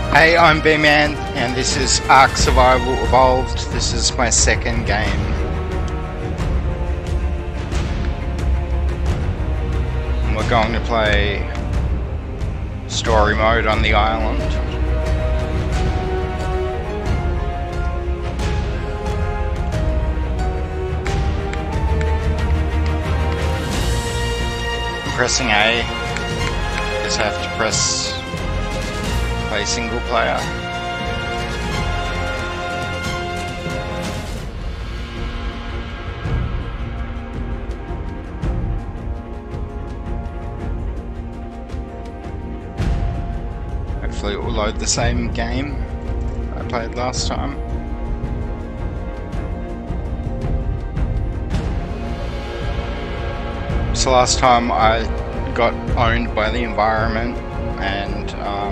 Hey, I'm Bman, and this is ARK Survival Evolved. This is my second game. And we're going to play story mode on the island. I'm pressing A. Guess I have to press play single player. Hopefully it will load the same game I played last time. So last time I got owned by the environment and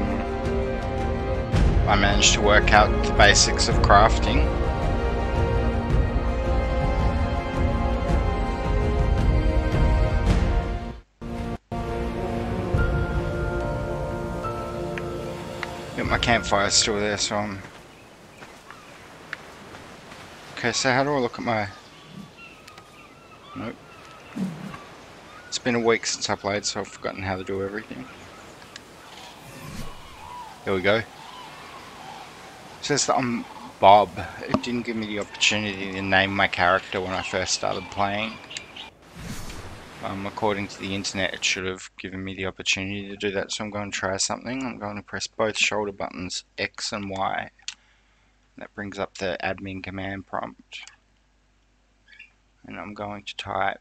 I managed to work out the basics of crafting. Yep, my campfire's still there, so I'm... Okay, so how do I look at my... Nope. It's been a week since I played, so I've forgotten how to do everything. There we go. It says that I'm Bob. It didn't give me the opportunity to name my character when I first started playing. According to the internet, it should have given me the opportunity to do that, so I'm going to try something. I'm going to press both shoulder buttons, X and Y. That brings up the admin command prompt. And I'm going to type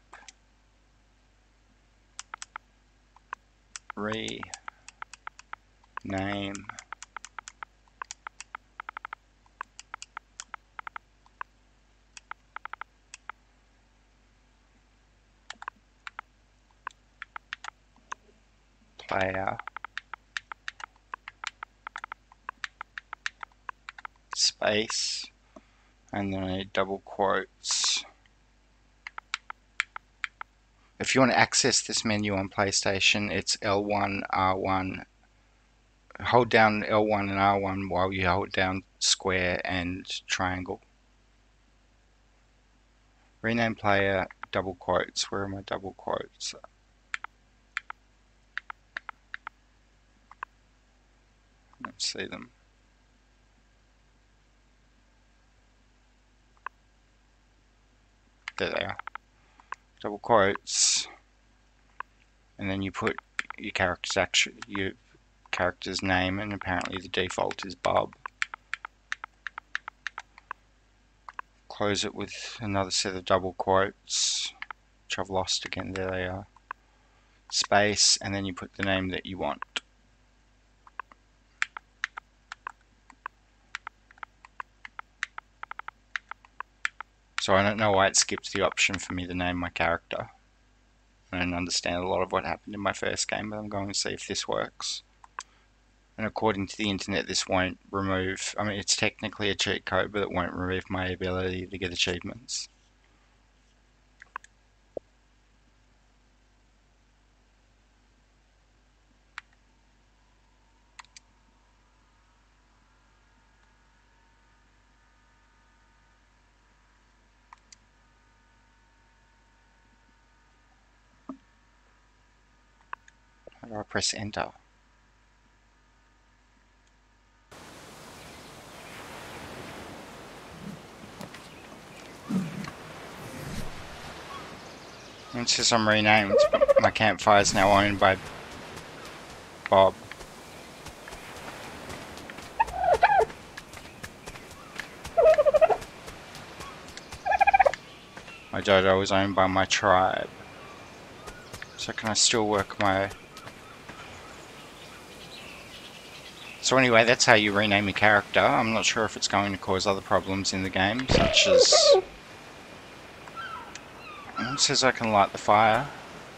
rename player space and then I need double quotes. If you want to access this menu on PlayStation, it's L1, R1. Hold down L1 and R1 while you hold down square and triangle. Rename player, double quotes. Where are my double quotes? Let's see them. There they are. Double quotes, and then you put your character's name, and apparently the default is Bob. Close it with another set of double quotes, which I've lost again. There they are. Space, and then you put the name that you want. So I don't know why it skipped the option for me to name my character. I don't understand a lot of what happened in my first game, but I'm going to see if this works. And according to the internet, this won't remove... I mean, it's technically a cheat code, but it won't remove my ability to get achievements. How do I press enter? And it says I'm renamed, but my campfire is now owned by Bob. My dodo is owned by my tribe. So can I still work my... So anyway, that's how you rename your character. I'm not sure if it's going to cause other problems in the game, such as... It says I can light the fire.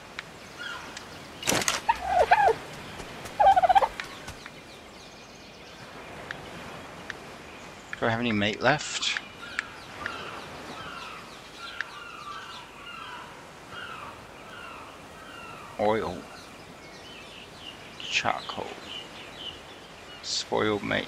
Do I have any meat left? Oil. Charcoal. Spoiled meat.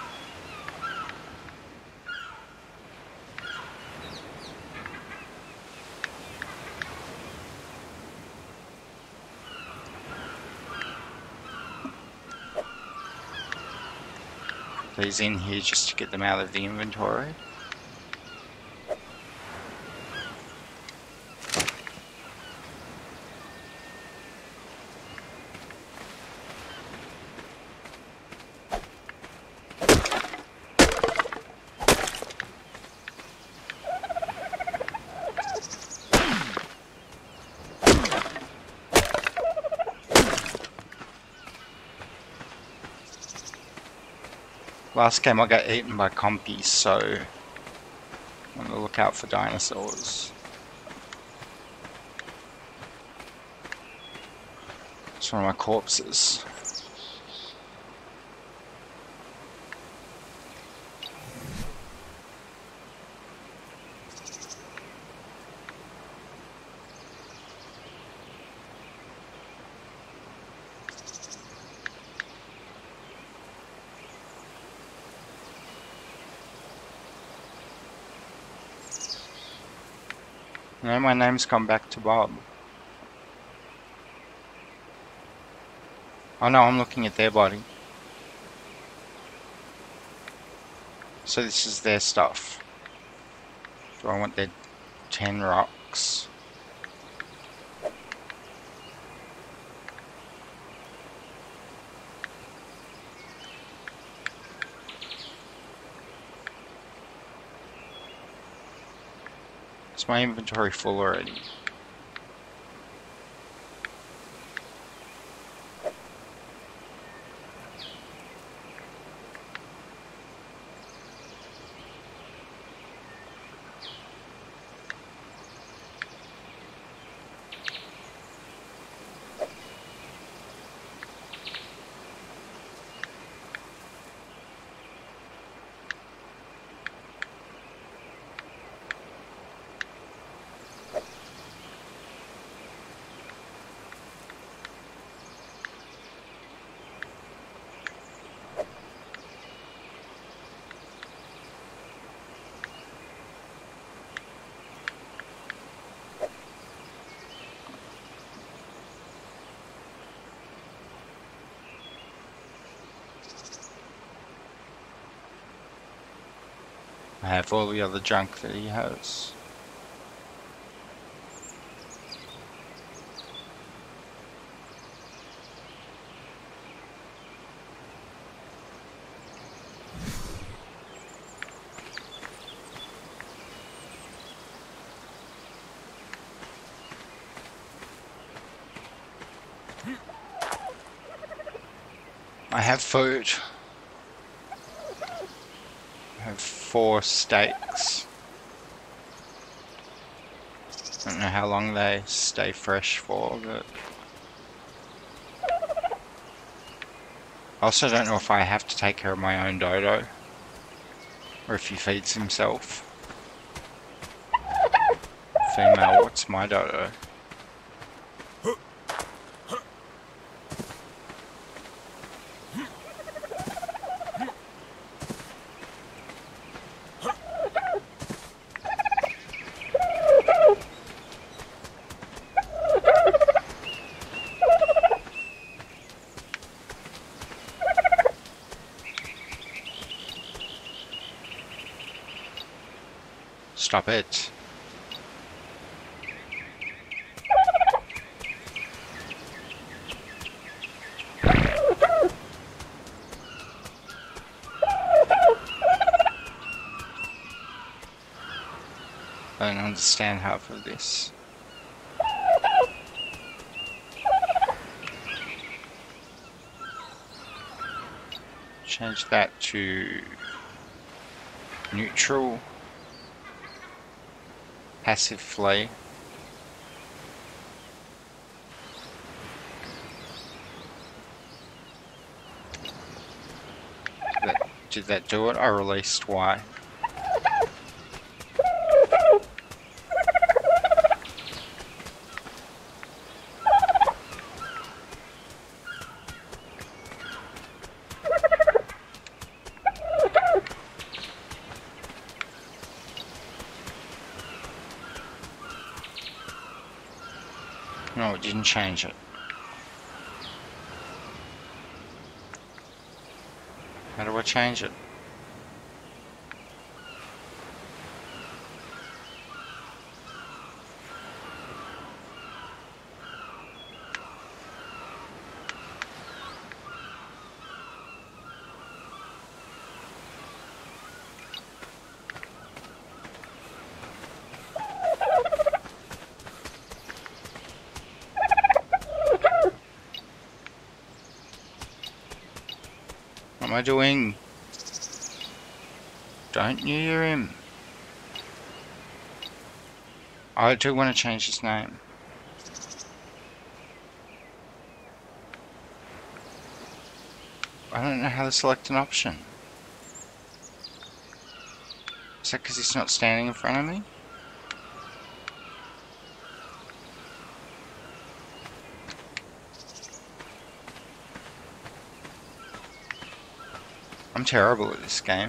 These in here just to get them out of the inventory. Last game I got eaten by compys, so I'm gonna look out for dinosaurs. It's one of my corpses. No, my name's come back to Bob. Oh no, I'm looking at their body. So this is their stuff. Do I want their 10 rocks? Is my inventory full already? I have all the other junk that he has. I have food. I have 4 steaks. I don't know how long they stay fresh for, but I also don't know if I have to take care of my own dodo or if he feeds himself. Female, what's my dodo? Stop it. I don't understand half of this. Change that to neutral. Passive flee. Did that do it? I released Y. No, it didn't change it. How do I change it? What am I doing? Don't you hear him? I do want to change his name. I don't know how to select an option. Is that because he's not standing in front of me? I'm terrible at this game.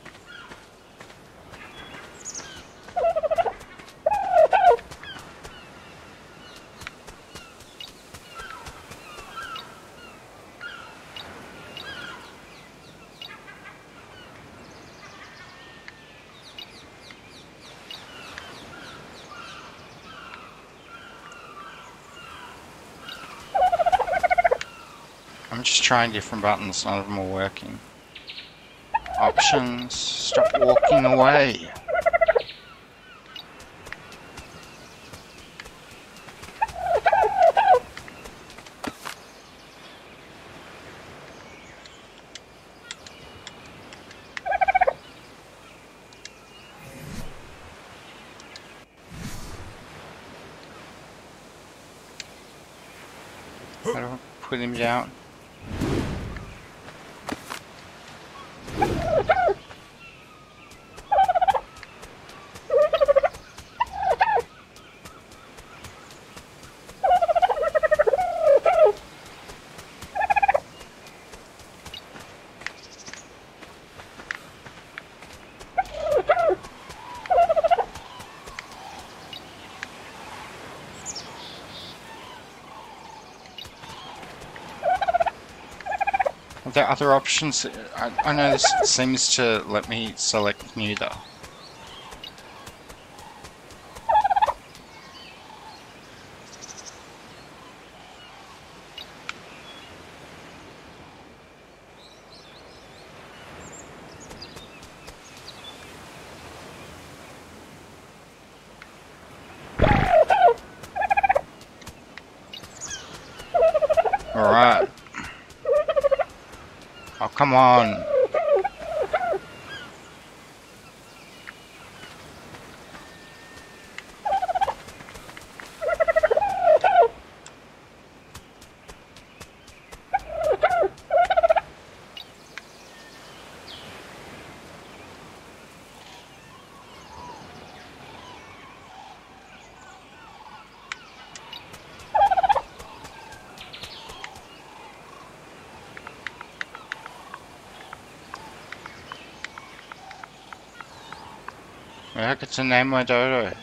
I'm just trying different buttons, none of them are working. Options, stop walking away. How do I put him down? Are there other options? I know this seems to let me select neither. Alright. Oh, come on. I get to name my dodo.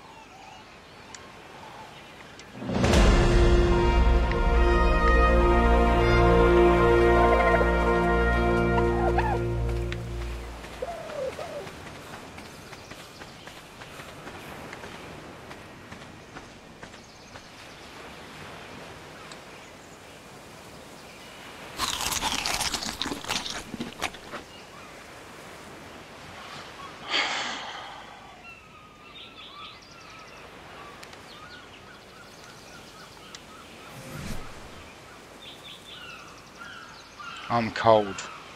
I'm cold.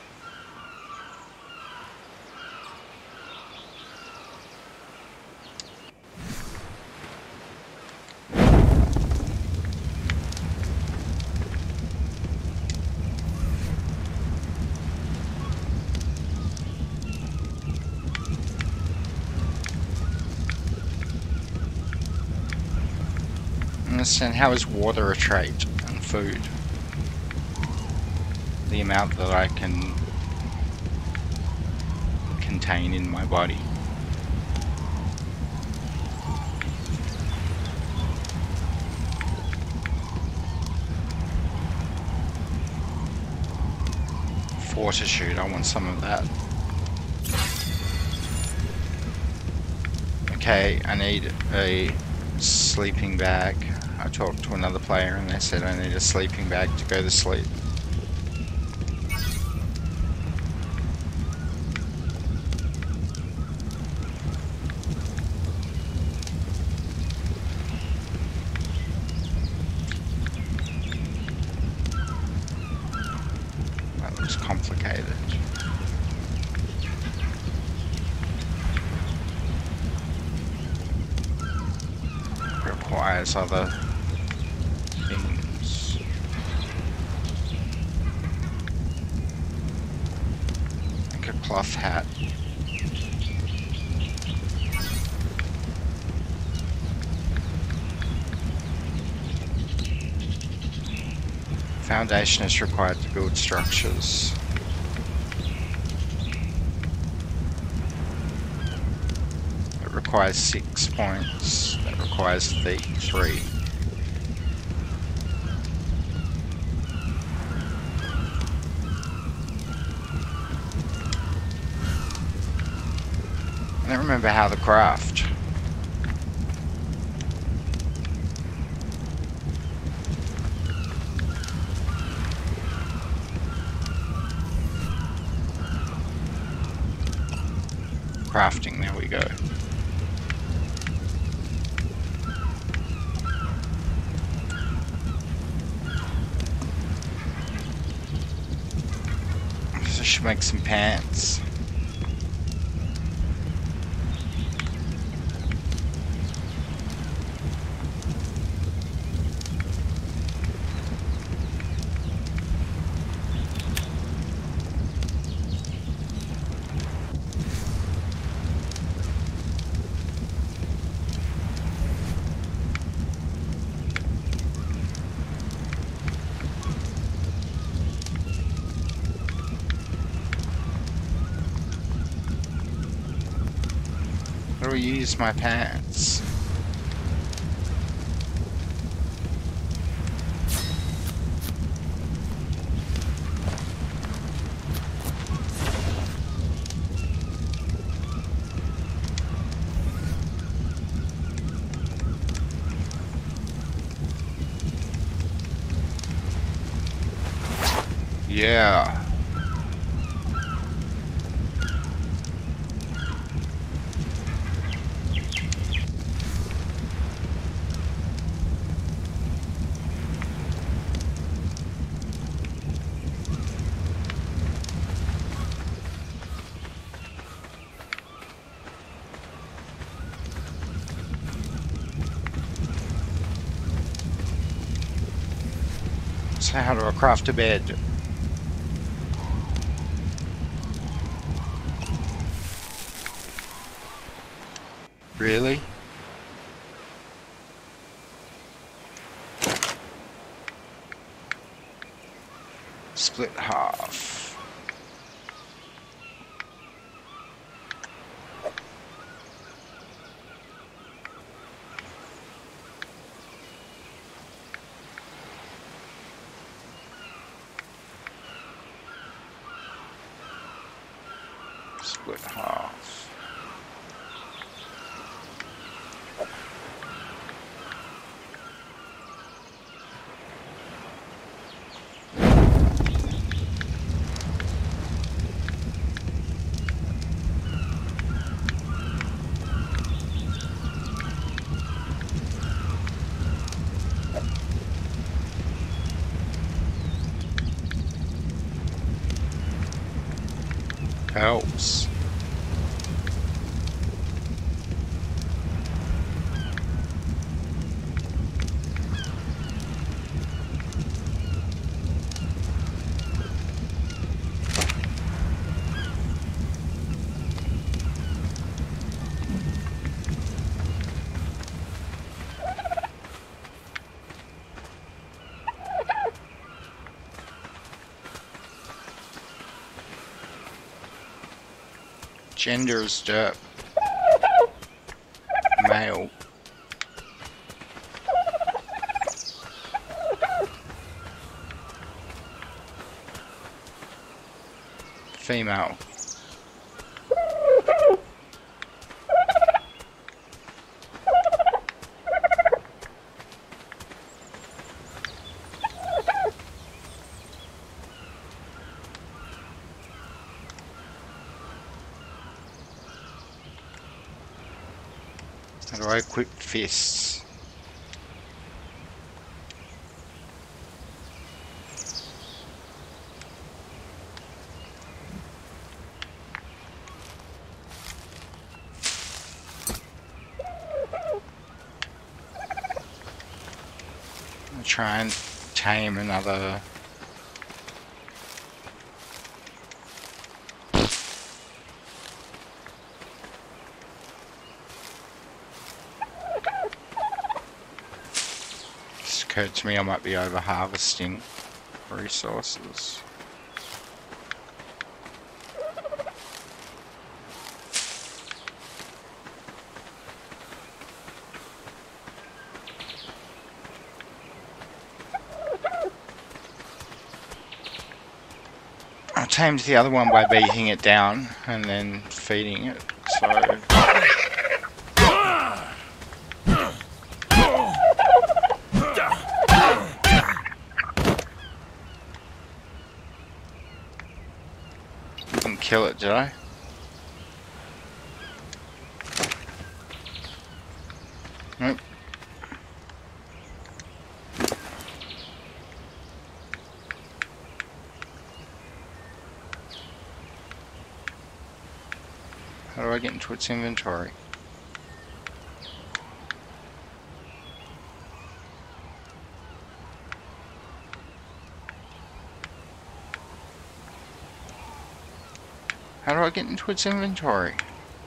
Understand, how is water a trait and food? The amount that I can contain in my body. Fortitude, I want some of that. Okay, I need a sleeping bag. I talked to another player and they said I need a sleeping bag to go to sleep. That looks complicated. Requires other things. Like a cloth hat. Foundation is required to build structures. It requires 6 points. That requires 3. I don't remember how to craft. Crafting, there we go. So I should make some pants. How do I use my pants? Yeah. So how do I craft a bed? Really? Split half. Split half. Helps. Gender is derp. Male. Female. How do I equip fists? I'll try and tame another. It's occurred to me I might be over harvesting resources. I tamed the other one by beating it down and then feeding it, so... Didn't kill it, did I? Nope. How do I get into its inventory? How do I get into its inventory?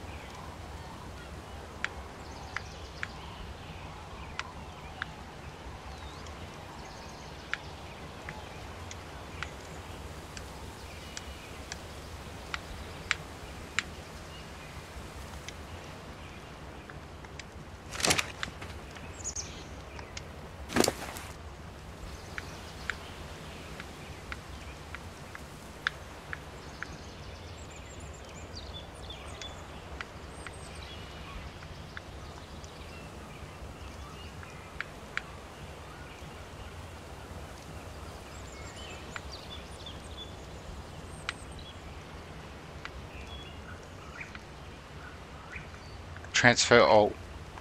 Transfer alt.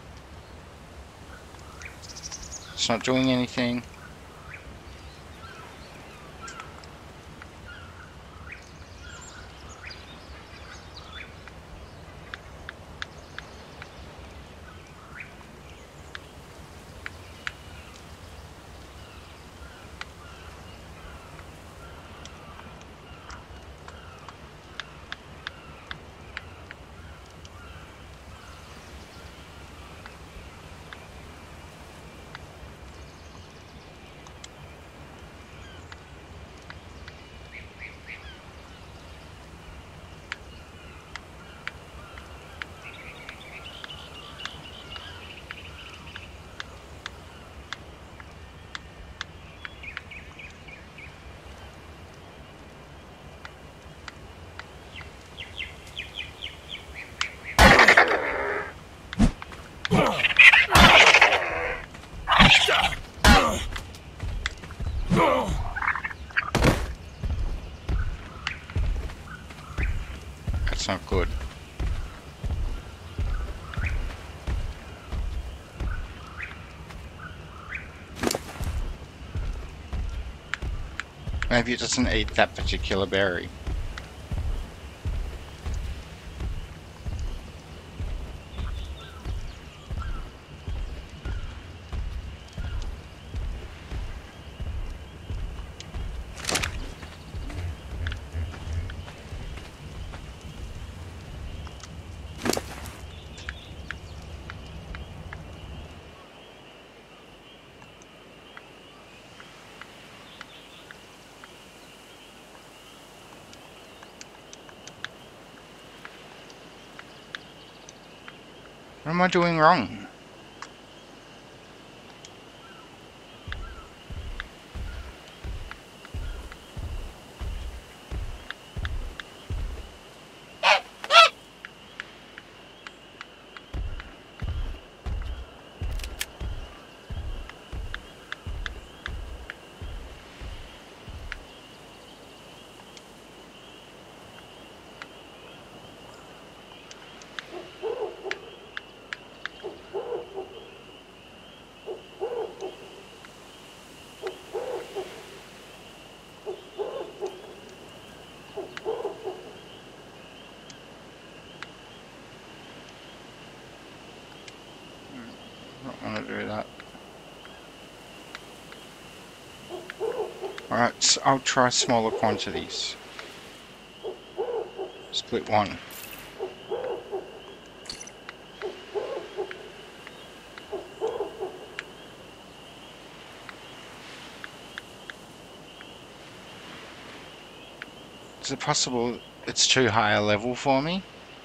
It's not doing anything. That's not good. Maybe it doesn't eat that particular berry. What am I doing wrong? Alright, so I'll try smaller quantities. Split one. Is it possible it's too high a level for me?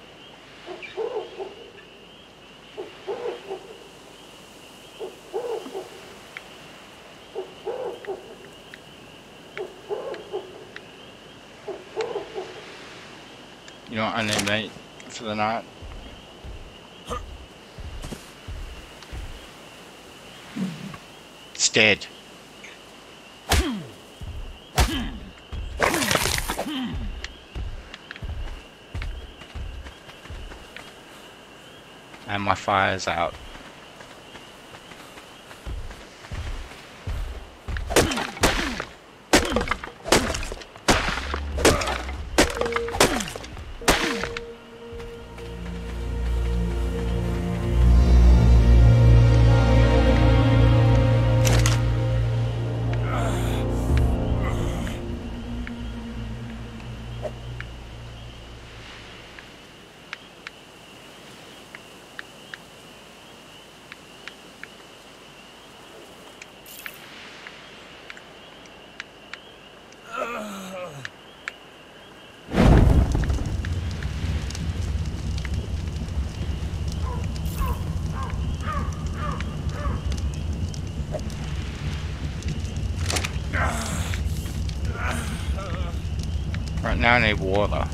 You know what, I need meat for the night. It's dead. And my fire's out. Right now I need water.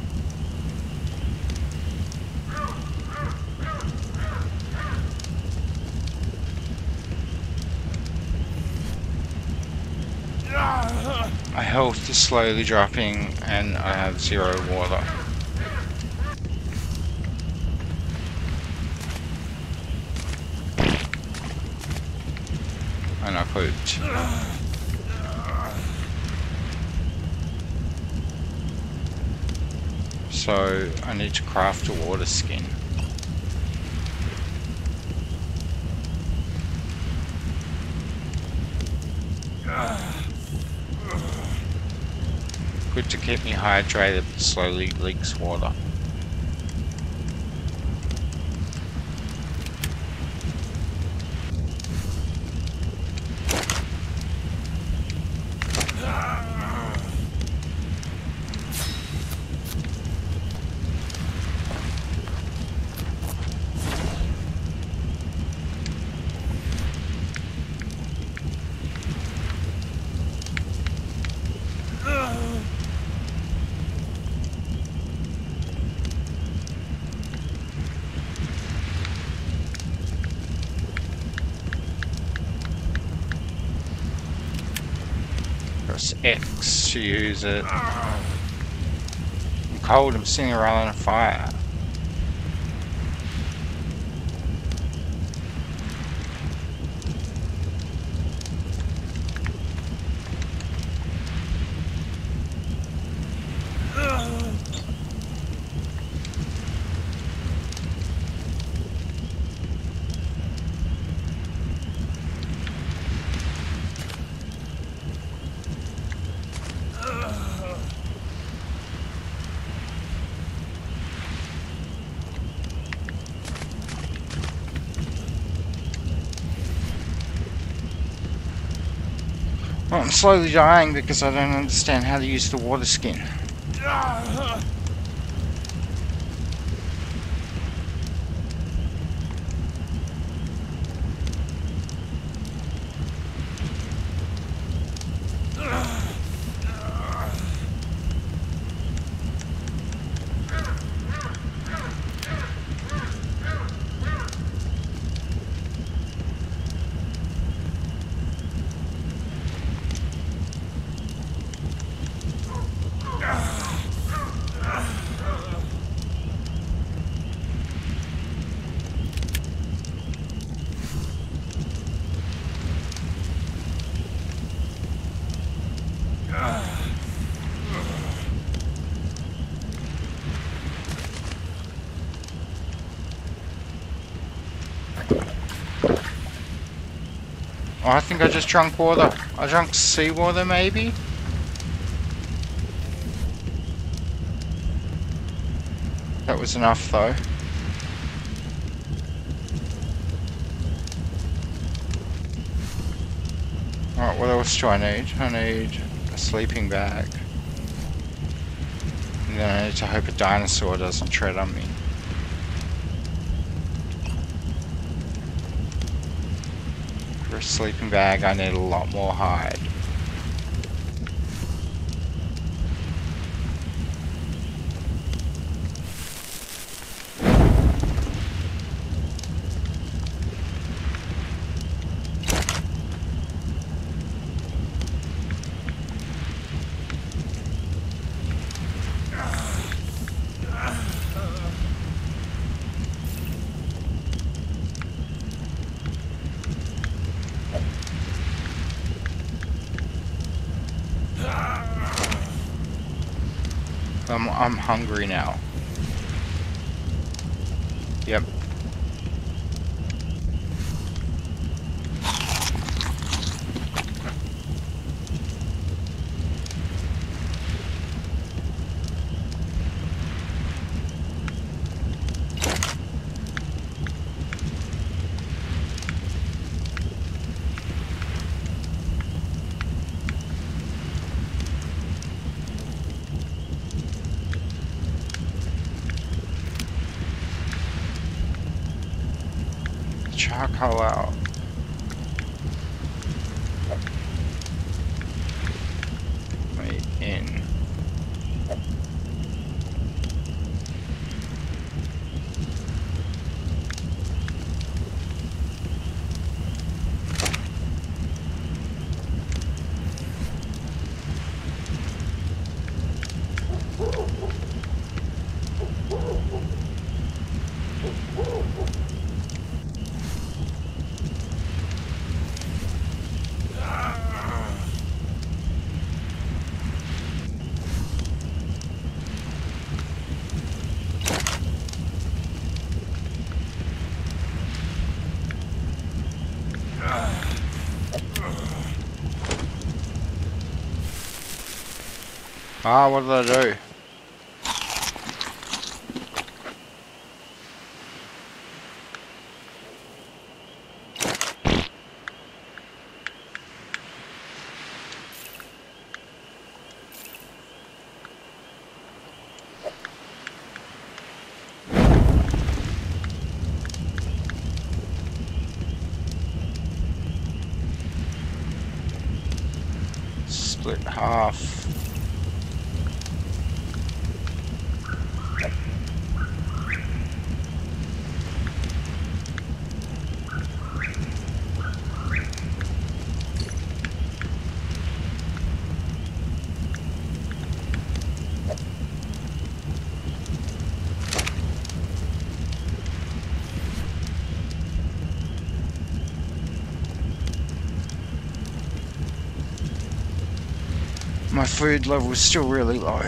My health is slowly dropping and I have 0 water. And I pooped. So I need to craft a water skin. Good to keep me hydrated, but slowly leaks water. Press X to use it. I'm cold, I'm sitting around on a fire. Well, I'm slowly dying because I don't understand how to use the water skin. Oh, I think I just drank water. I drank seawater, maybe? That was enough though. Alright, what else do I need? I need a sleeping bag. And then I need to hope a dinosaur doesn't tread on me. For a sleeping bag I need a lot more hide. I'm hungry now. Yep. Charcoal out. Wait, in. Ah, what did I do? Split half. My food level is still really low.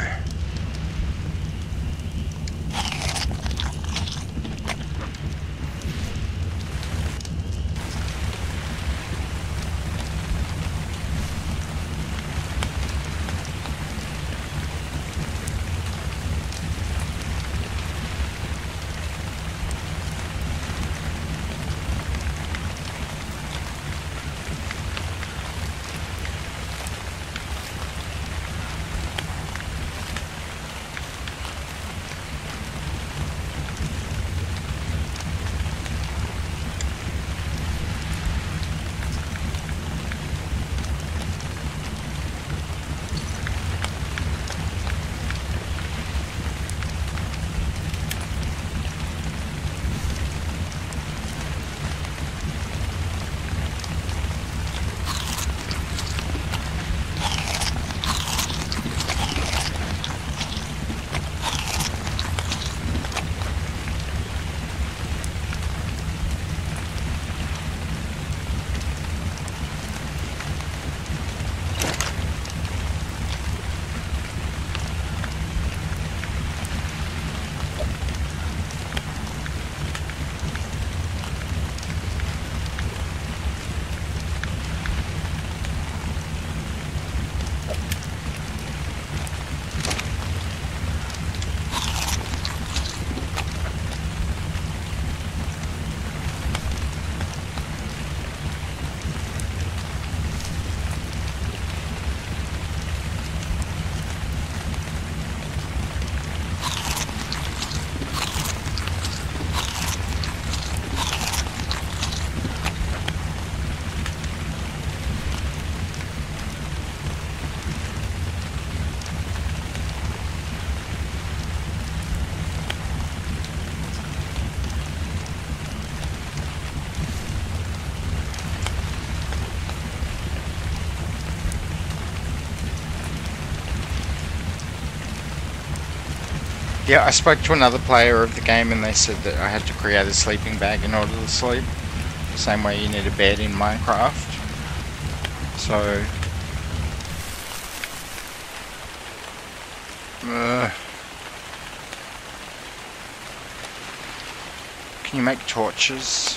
Yeah, I spoke to another player of the game and they said that I had to create a sleeping bag in order to sleep. The same way you need a bed in Minecraft. So... can you make torches?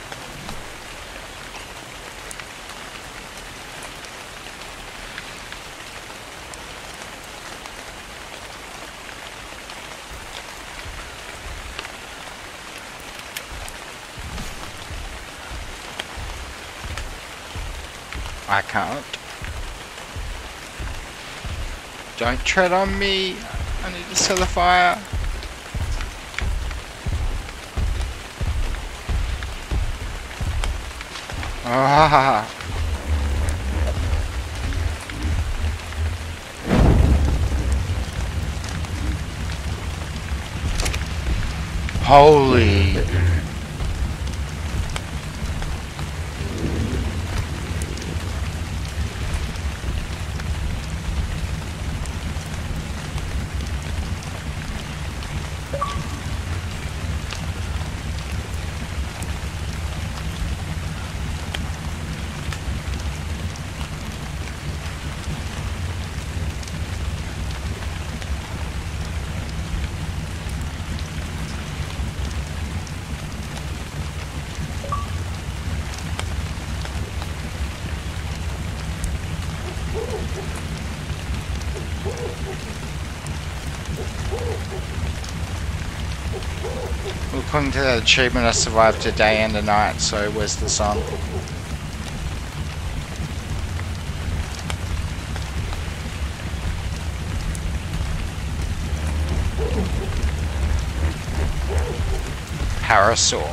I can't. Don't tread on me. I need to set a fire. Ah. Holy. According to that achievement, I survived a day and a night, so where's the sun? Parasaur.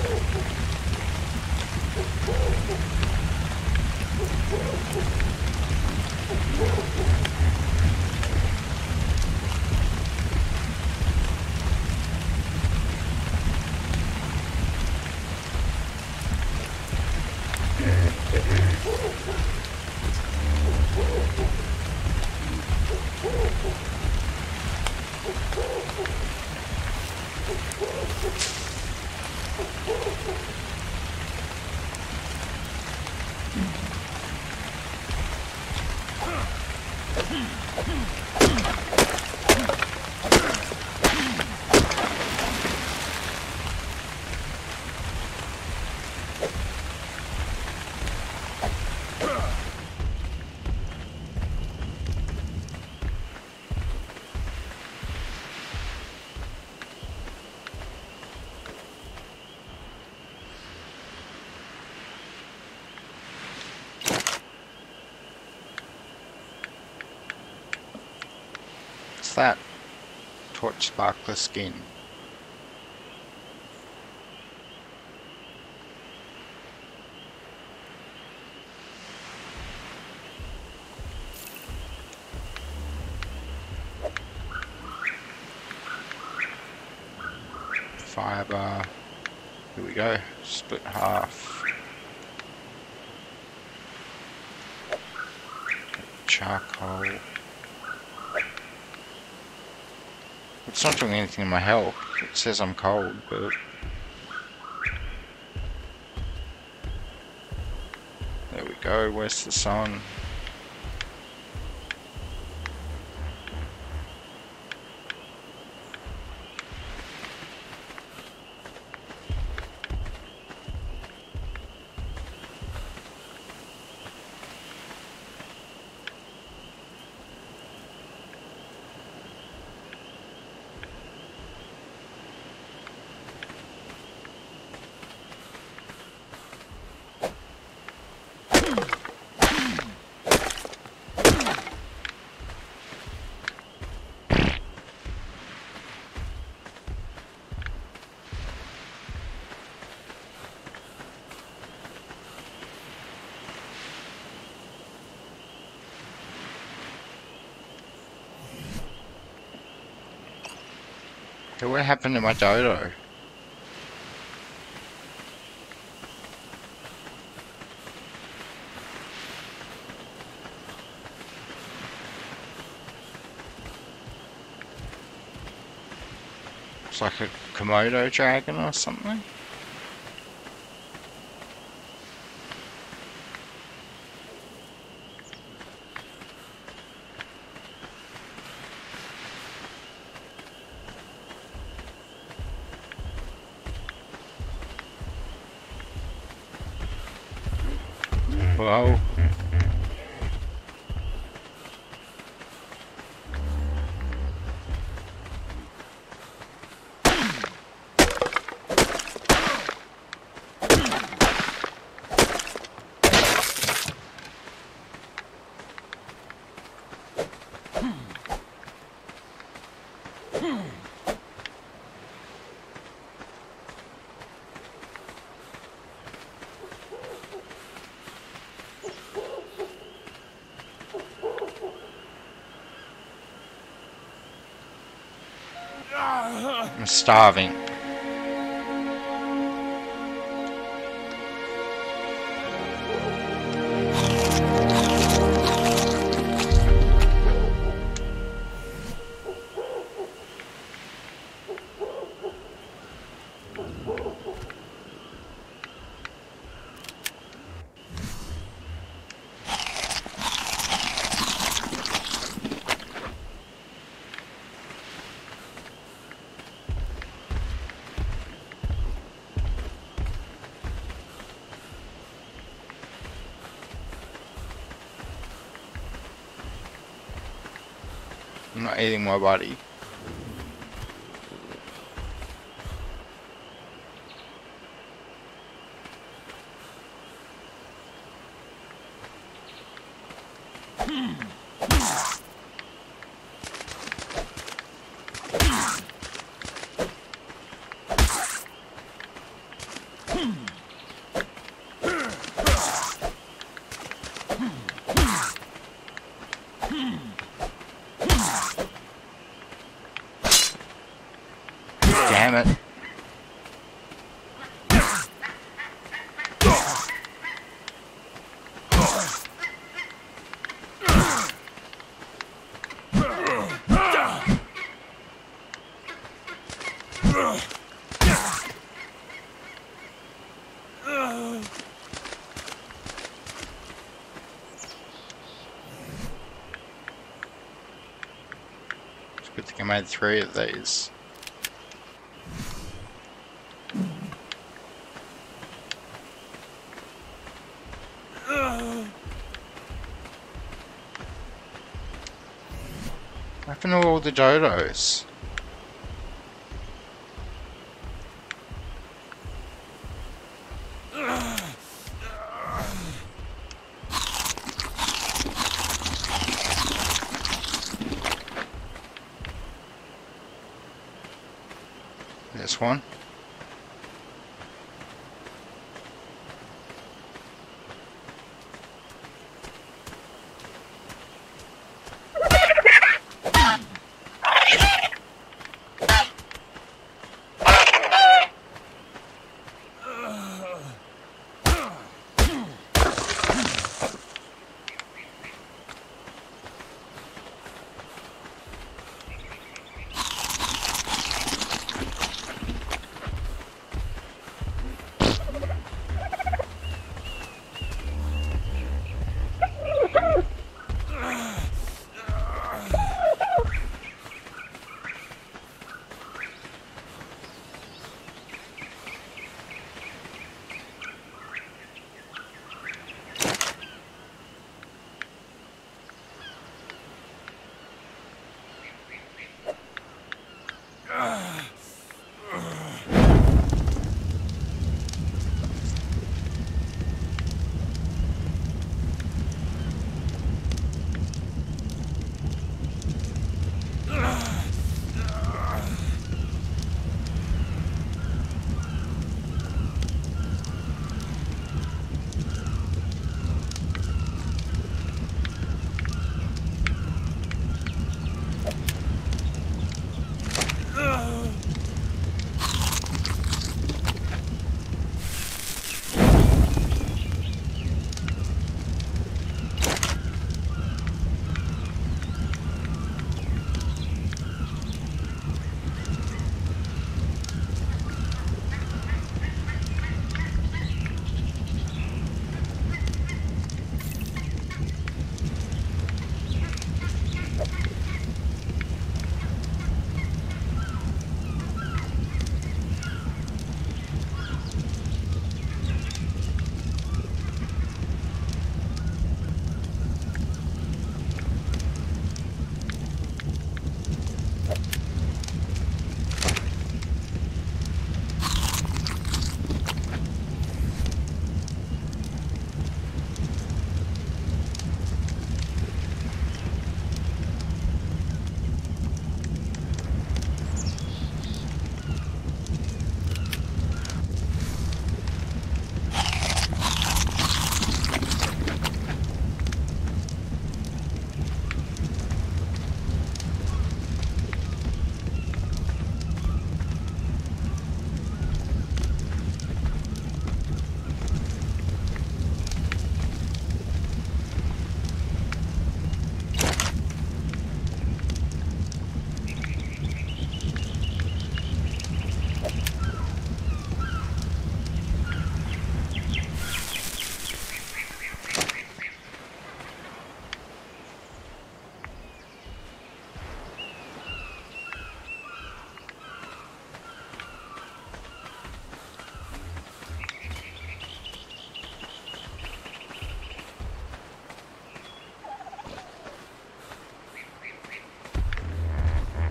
That torch sparkler skin. Fiber. Here we go. Split half. Charcoal. It's not doing anything in my health. It says I'm cold, but... there we go, where's the sun? Hey, what happened to my dodo? Looks like a Komodo dragon or something. Whoa. I'm starving. I'm not eating my body. Damn it. It's a good thing I made 3 of these. What happened to all the dodos? This one.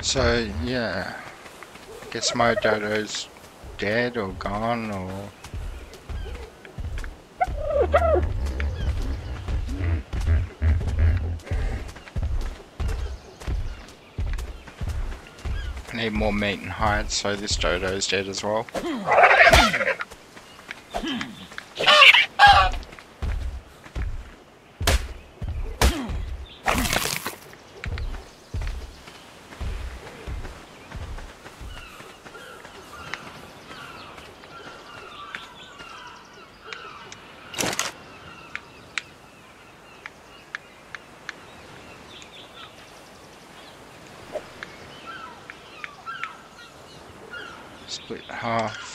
So, yeah. I guess my dodo's dead or gone or... I need more meat and hides, so this dodo's dead as well. Split half.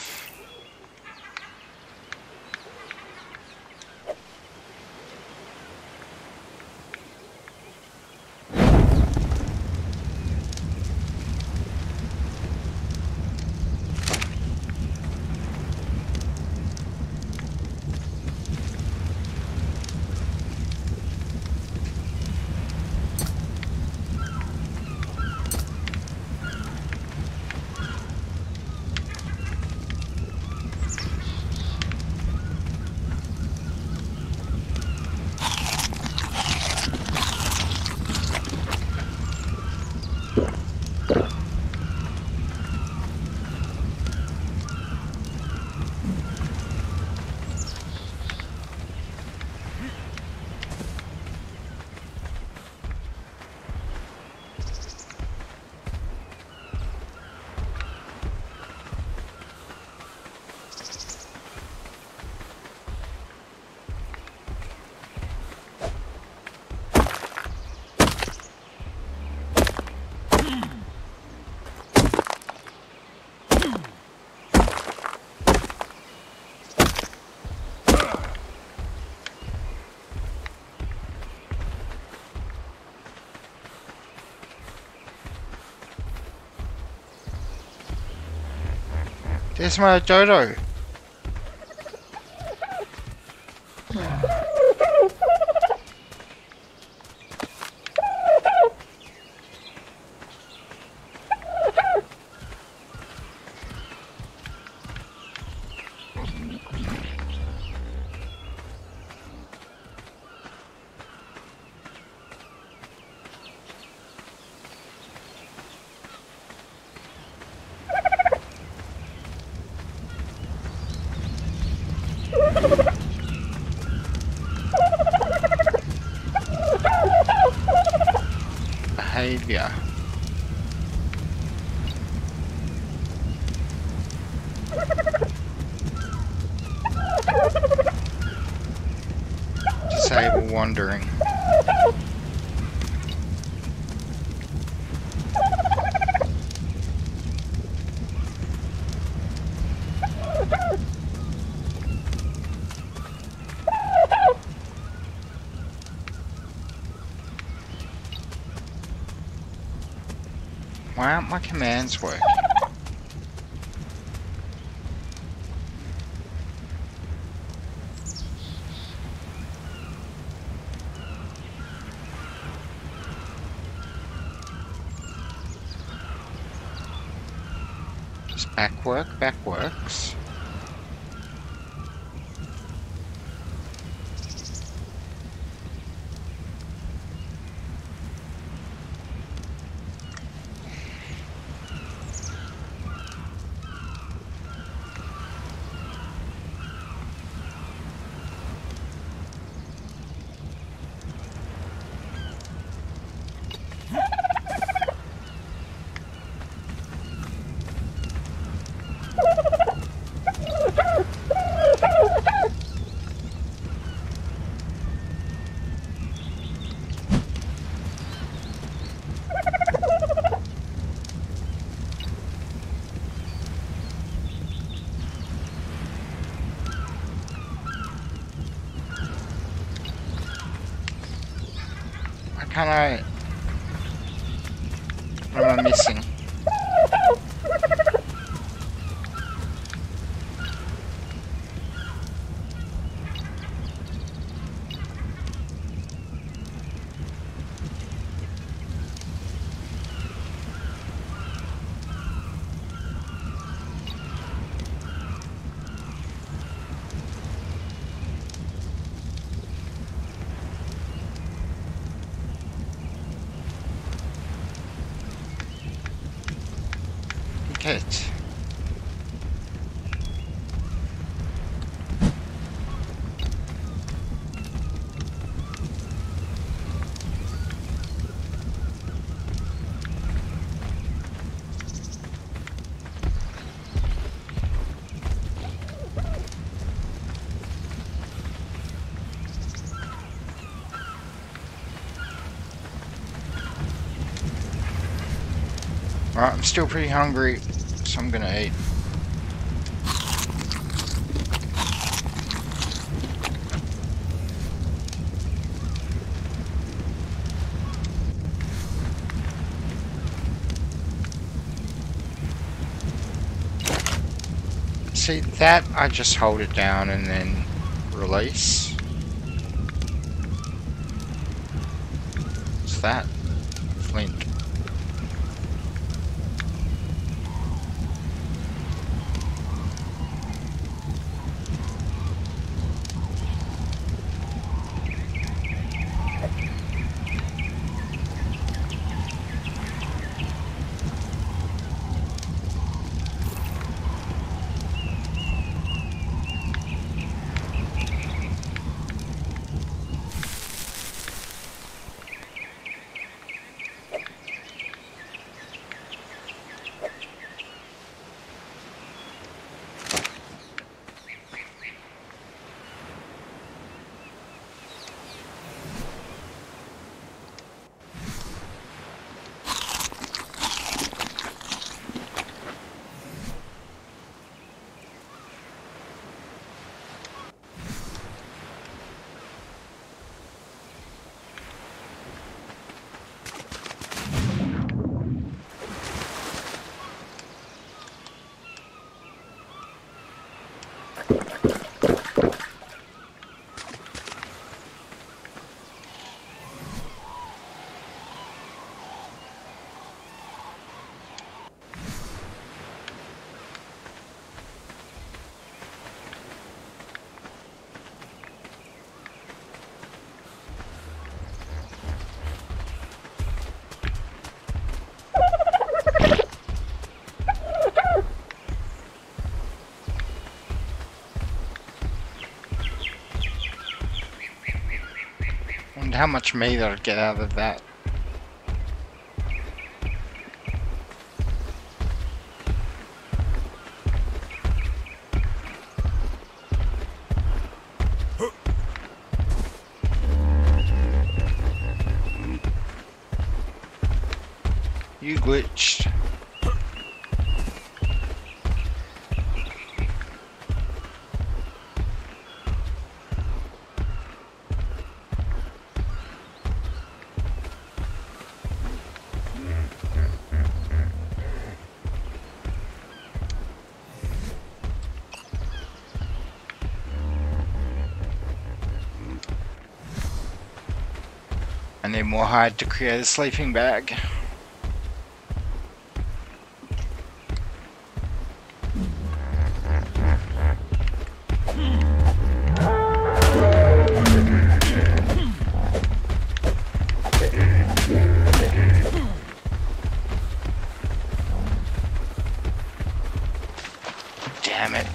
There's my dodo. Behavior. Disable wandering. Why aren't my commands working? Just back works. Can I... What am I missing? it. Alright, I'm still pretty hungry, so I'm gonna eat. See, that I just hold it down and then release. What's that? Flint. And how much meat I'd get out of that. You glitched. I need more hide to create a sleeping bag. Damn it.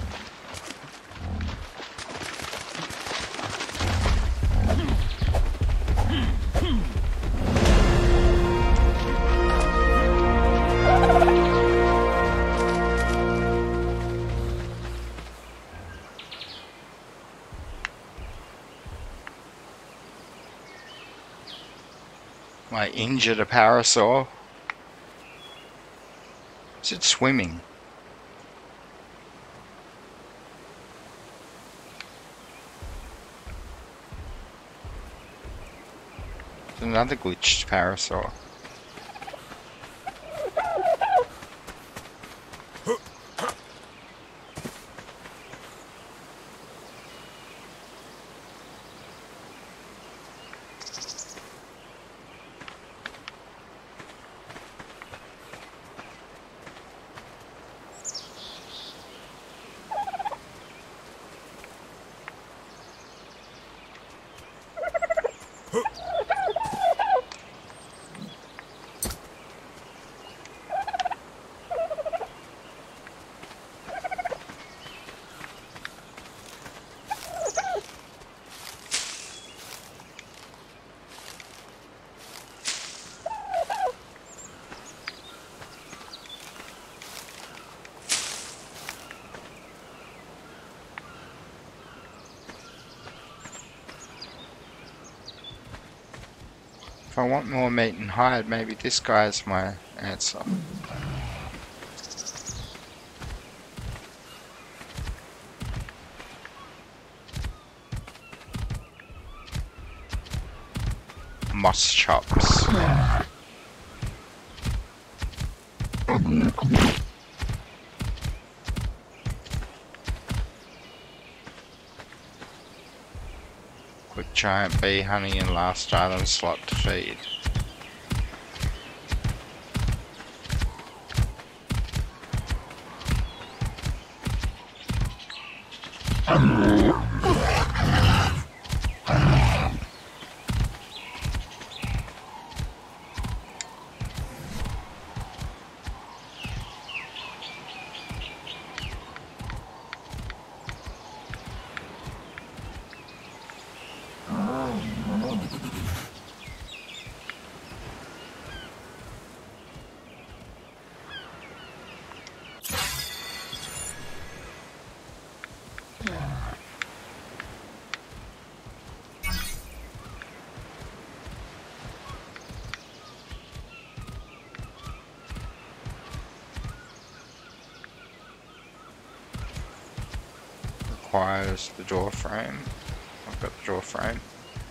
I injured a parasaur. Is it swimming? It's another glitched parasaur. If I want more meat and hide, maybe this guy is my answer. Moschops. Quick giant bee honey and last item slot to feed. Requires the door frame. I've got the door frame.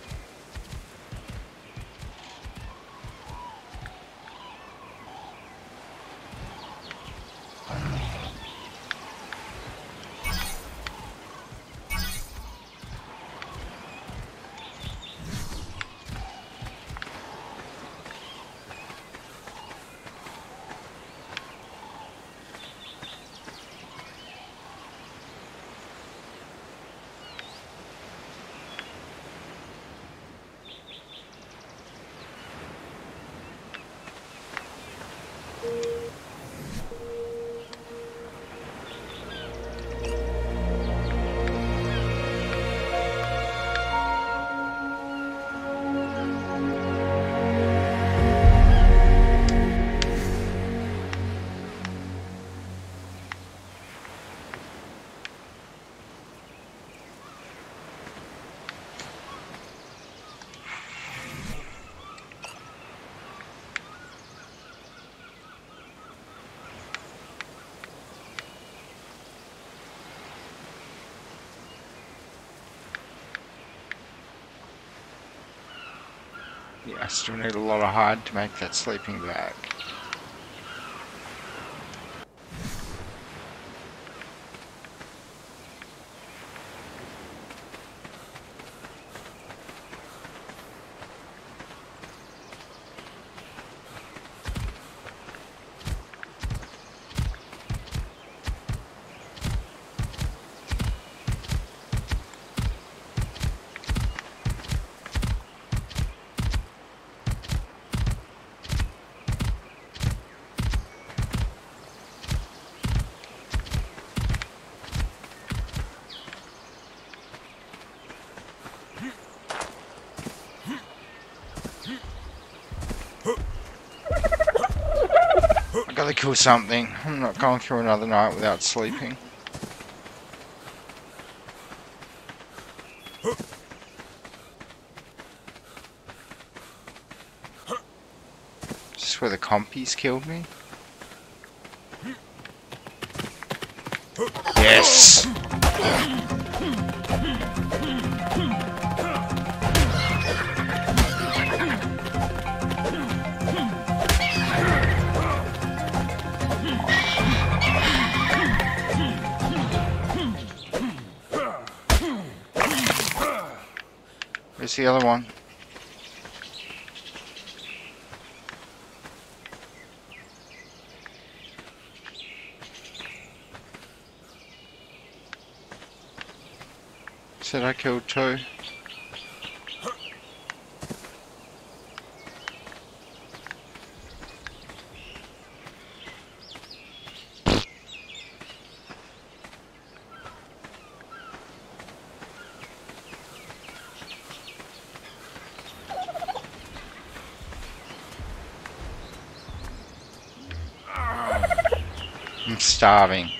Yeah, I still need a lot of hide to make that sleeping bag. I gotta kill something. I'm not going through another night without sleeping. Is this where the compys killed me? Yes! Where's the other one? Said I killed two. I'm starving.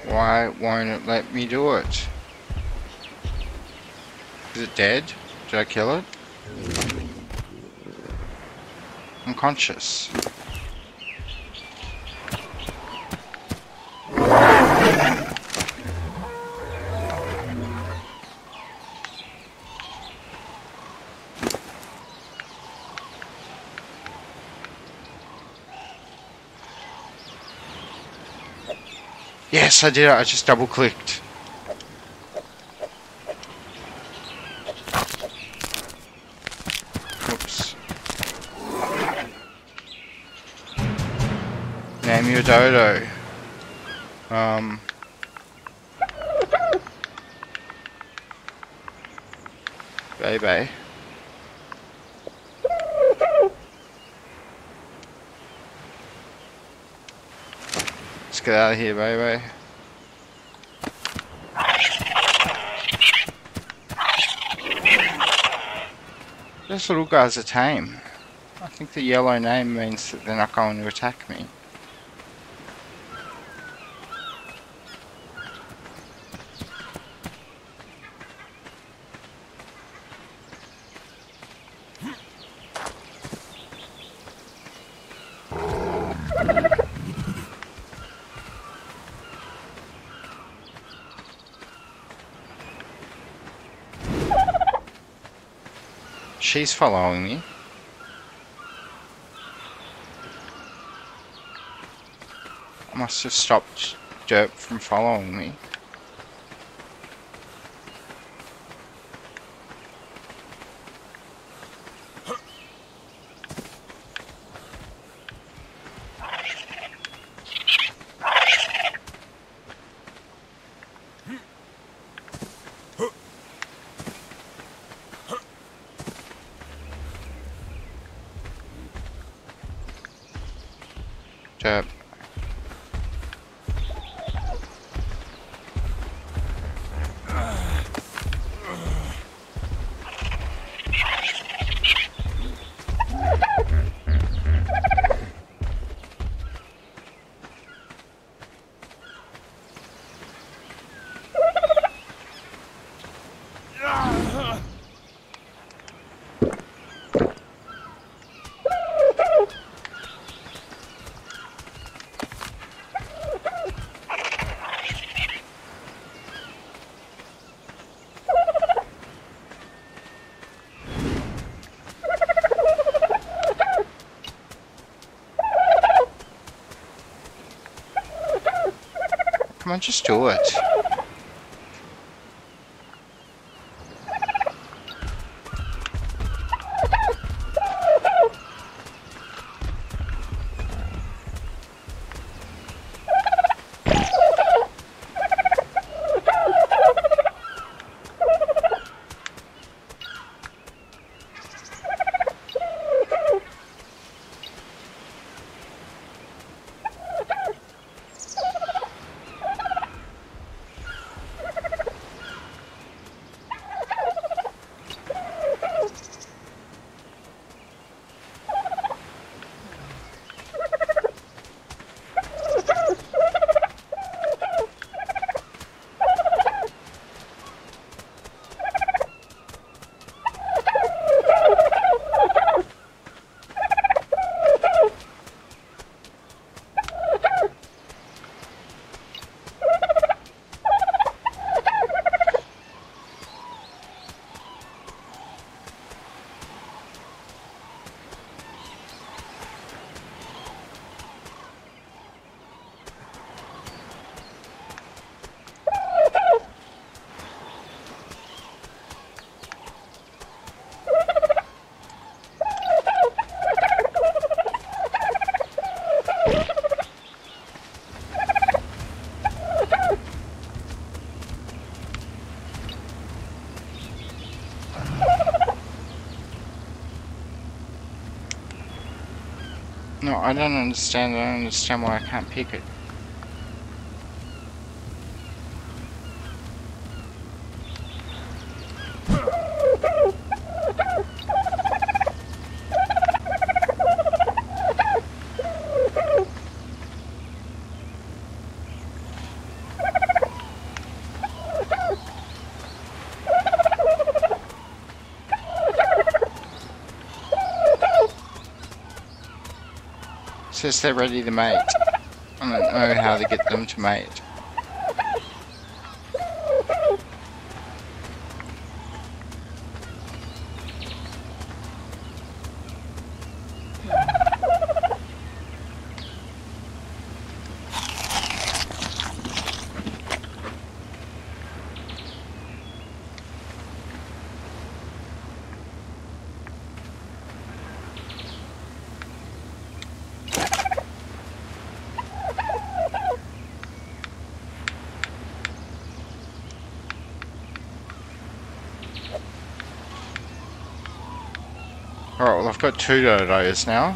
Why won't it let me do it? Is it dead? Did I kill it? Unconscious. Yes, I did it. I just double clicked. Oops. Name your dodo. Baby. Let's get out of here, baby. Those little guys are tame. I think the yellow name means that they're not going to attack me. She's following me. I must have stopped Derp from following me. Derp. Come on, just do it. No, I don't understand. I don't understand why I can't pick it. says they're ready to mate. I don't know how to get them to mate. Alright, well I've got 2 dodos now.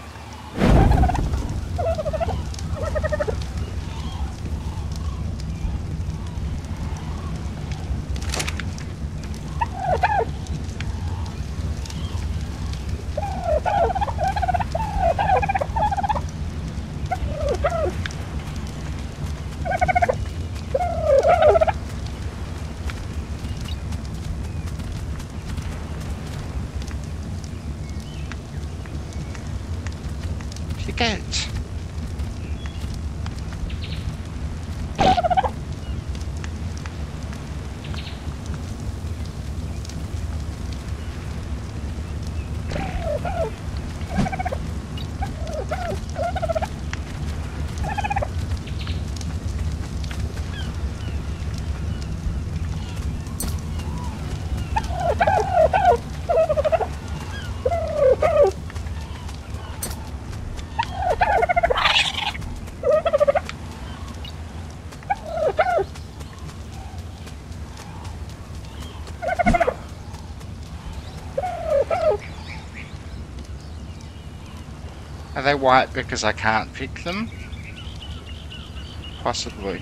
Ticket. Are they white because I can't pick them? Possibly.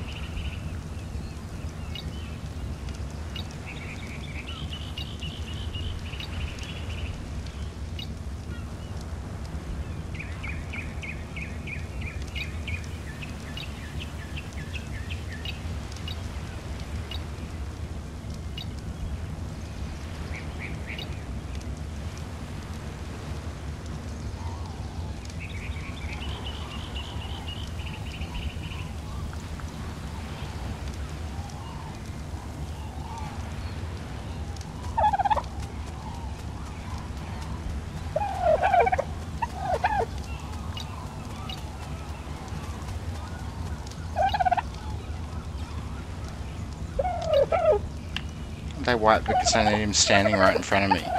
They white because I need him standing right in front of me.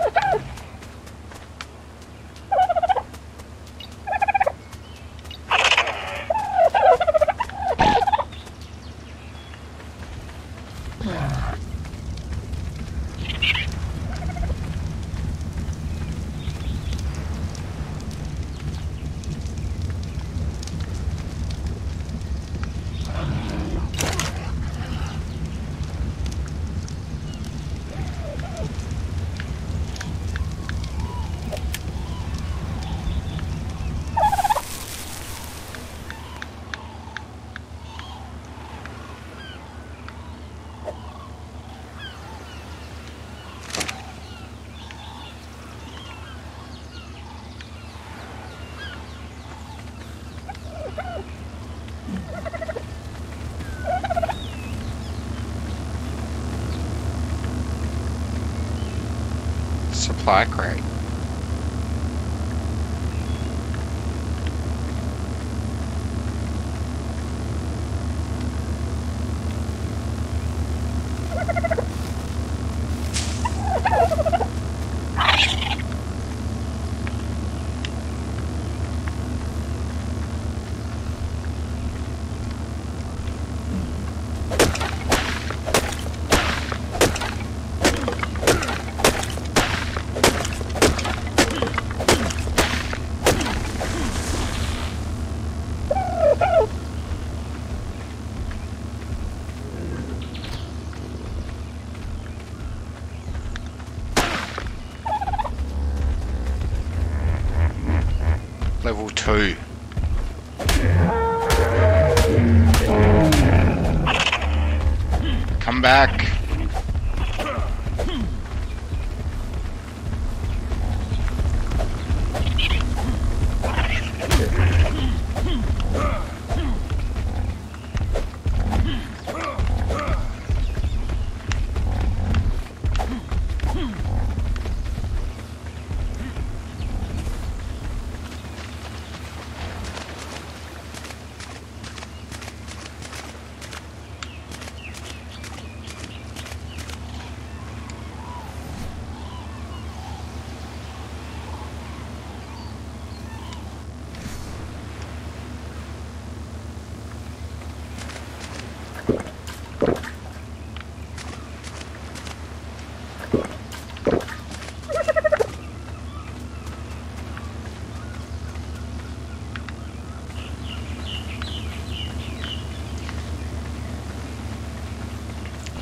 Supply crate. Level 2. Come back.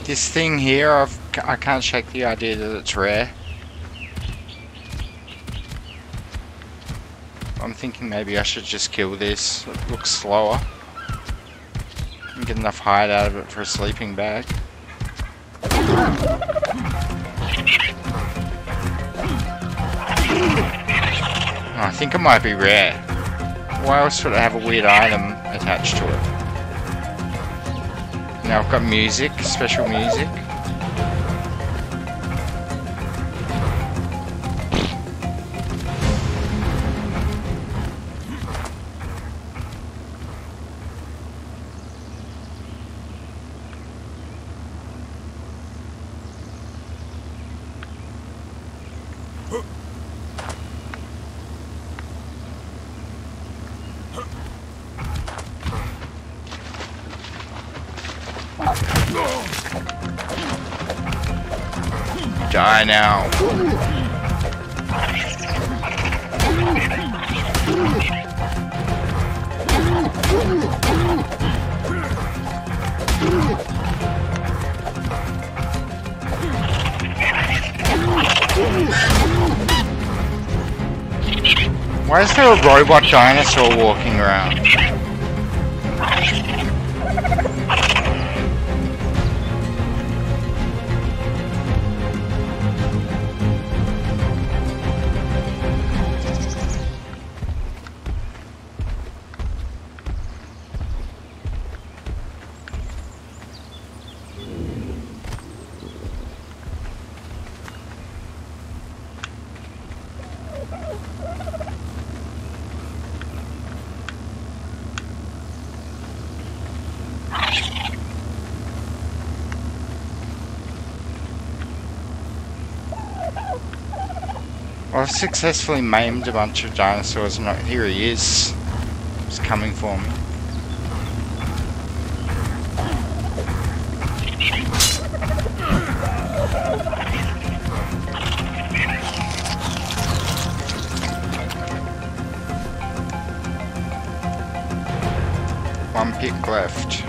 This thing here, I can't shake the idea that it's rare. I'm thinking maybe I should just kill this. It looks slower. And get enough hide out of it for a sleeping bag. Oh, I think it might be rare. Why else would I have a weird item attached to it? Now I've got music, special music. Die now. Why is there a robot dinosaur walking around? I've successfully maimed a bunch of dinosaurs and here he is. He's coming for me. One pick left.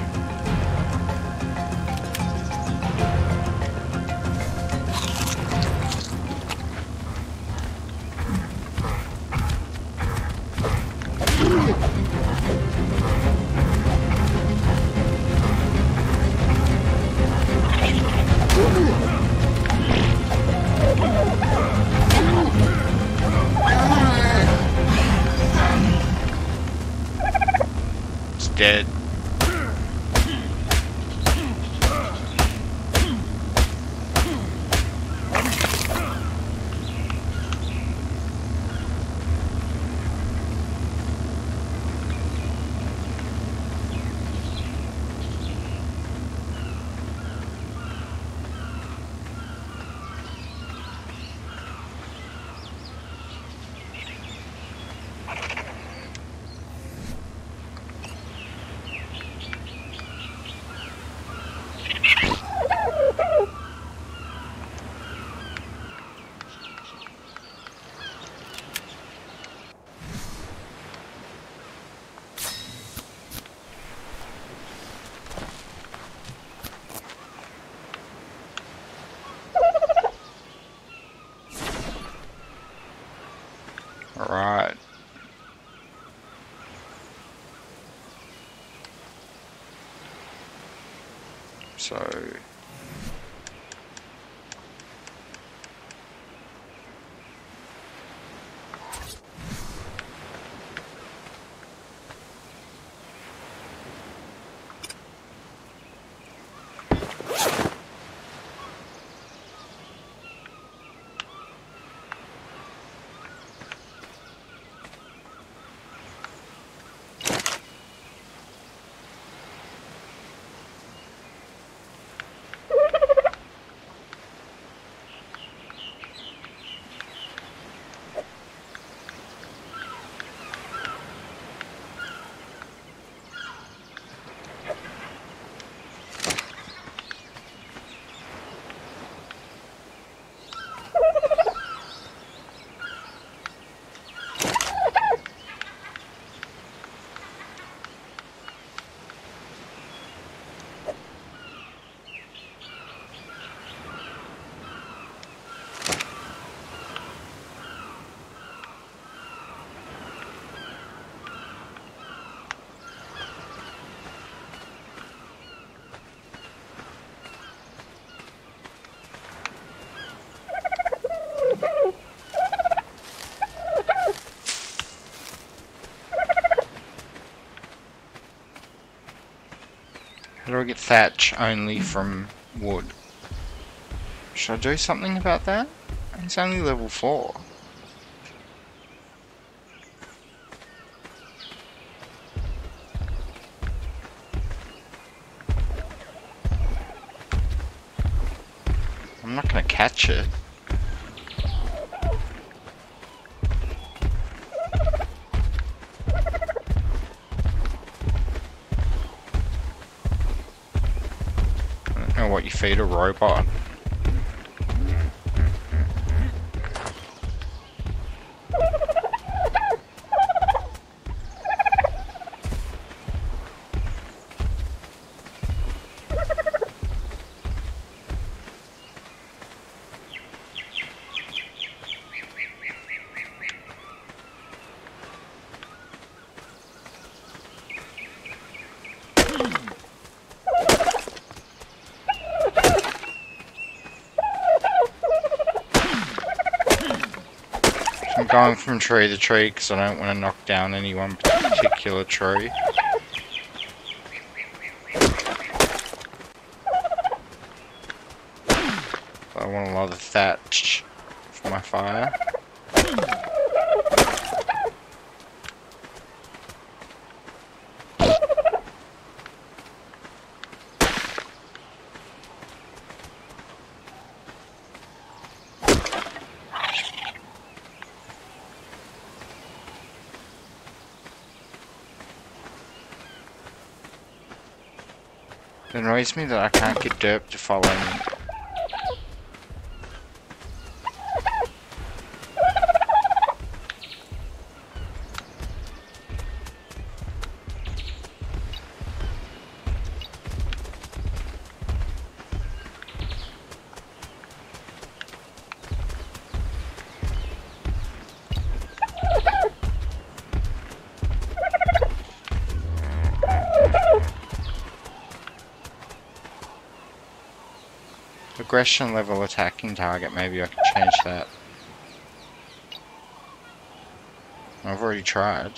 It's dead. Alright. So do I get thatch only from wood? Should I do something about that? It's only level 4. I'm not gonna catch it. I don't know what you feed a robot. I'm going from tree to tree because I don't want to knock down any one particular tree. I want a lot of thatch for my fire. It annoys me that I can't get Derp to follow me. Aggression level attacking target, maybe I can change that. I've already tried.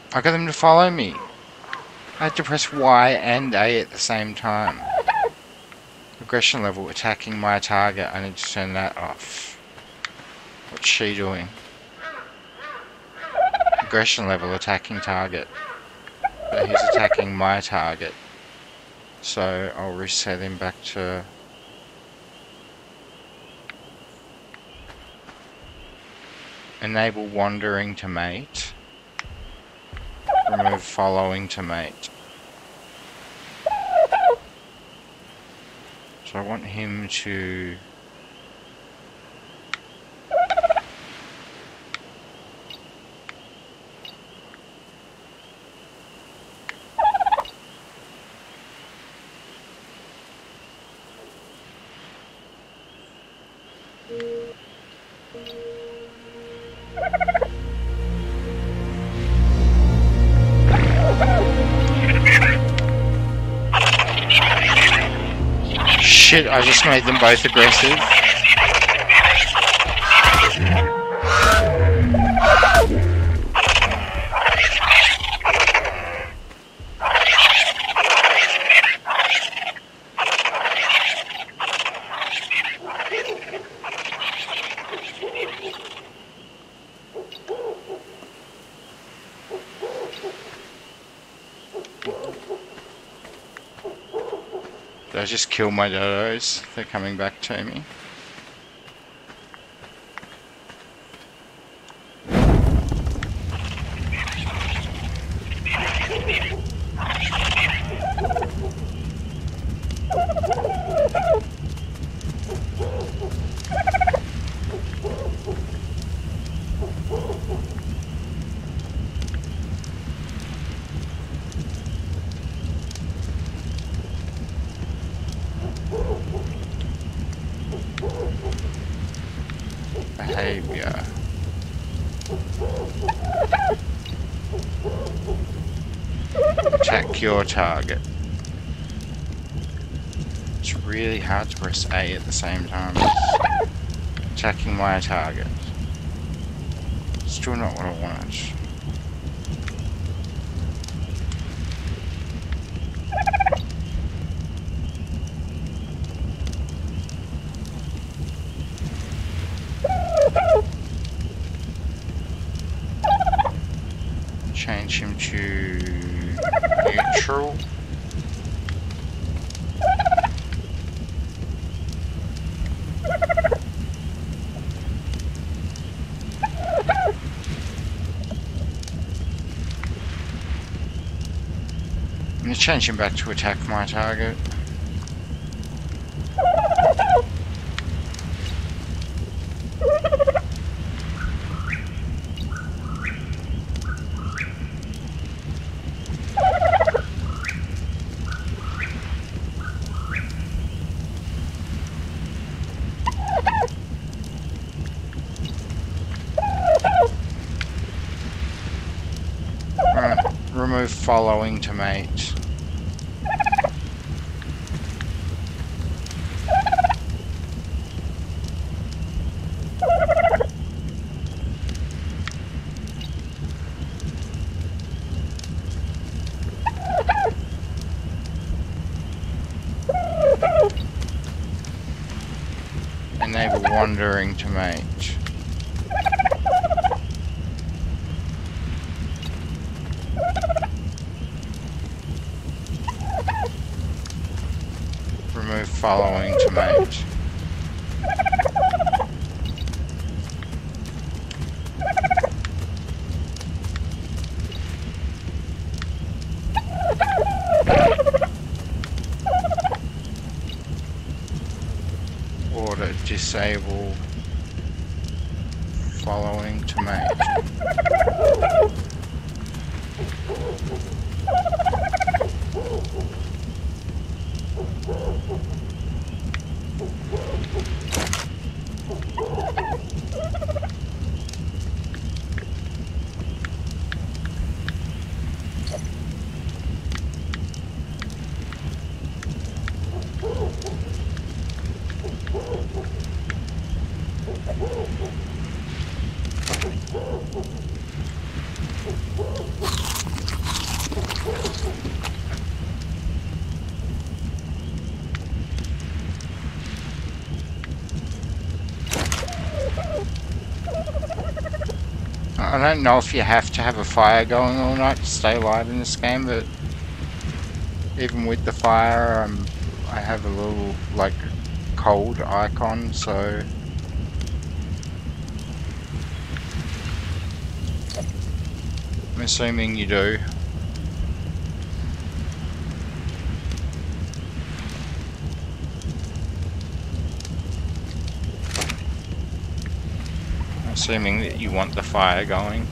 I got them to follow me. I had to press Y and A at the same time. Aggression level, attacking my target. I need to turn that off. What's she doing? Aggression level, attacking target. But he's attacking my target. So I'll reset him back to... Enable wandering to mate. Remove following to mate. So I want him to... Shit, I just made them both aggressive. Did I just kill my dodos? They're coming back to me. Behavior. Attack your target. It's really hard to press A at the same time as attacking my target. Still not what I want. Change him to neutral. I'm going to change him back to attack my target. Remove following to mate. Enable wandering to mate. Remove following to mate. Order disable following to mate. I don't know if you have to have a fire going all night to stay alive in this game, but even with the fire, I have a little, like, cold icon, so I'm assuming you do. I'm assuming that you want the fire going.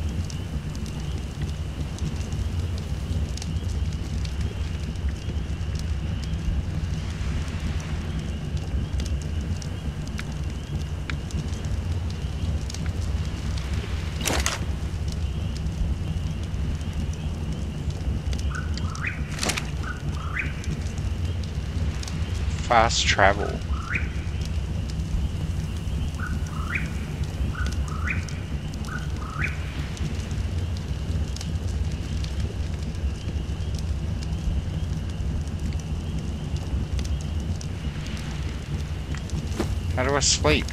Fast travel. How do I sleep?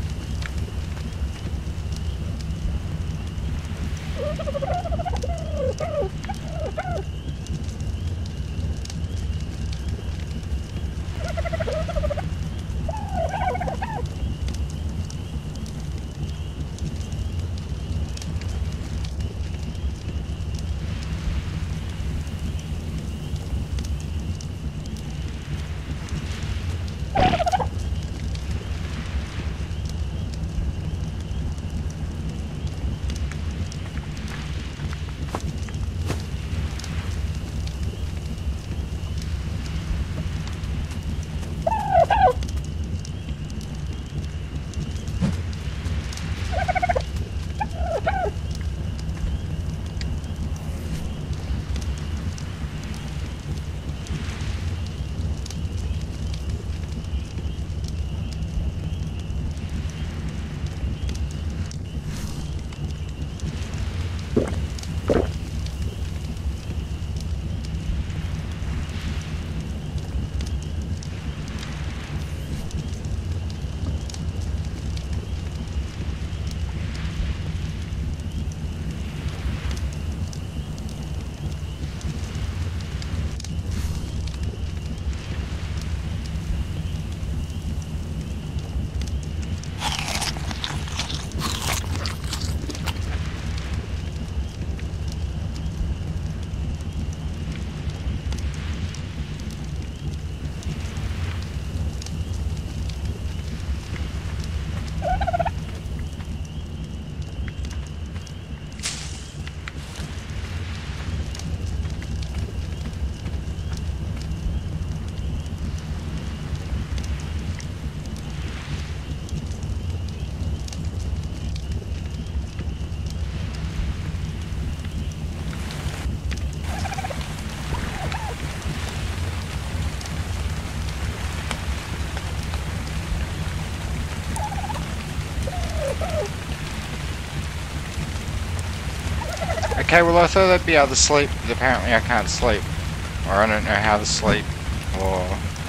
Okay, well I thought I'd be able to sleep, but apparently I can't sleep. Or I don't know how to sleep. Or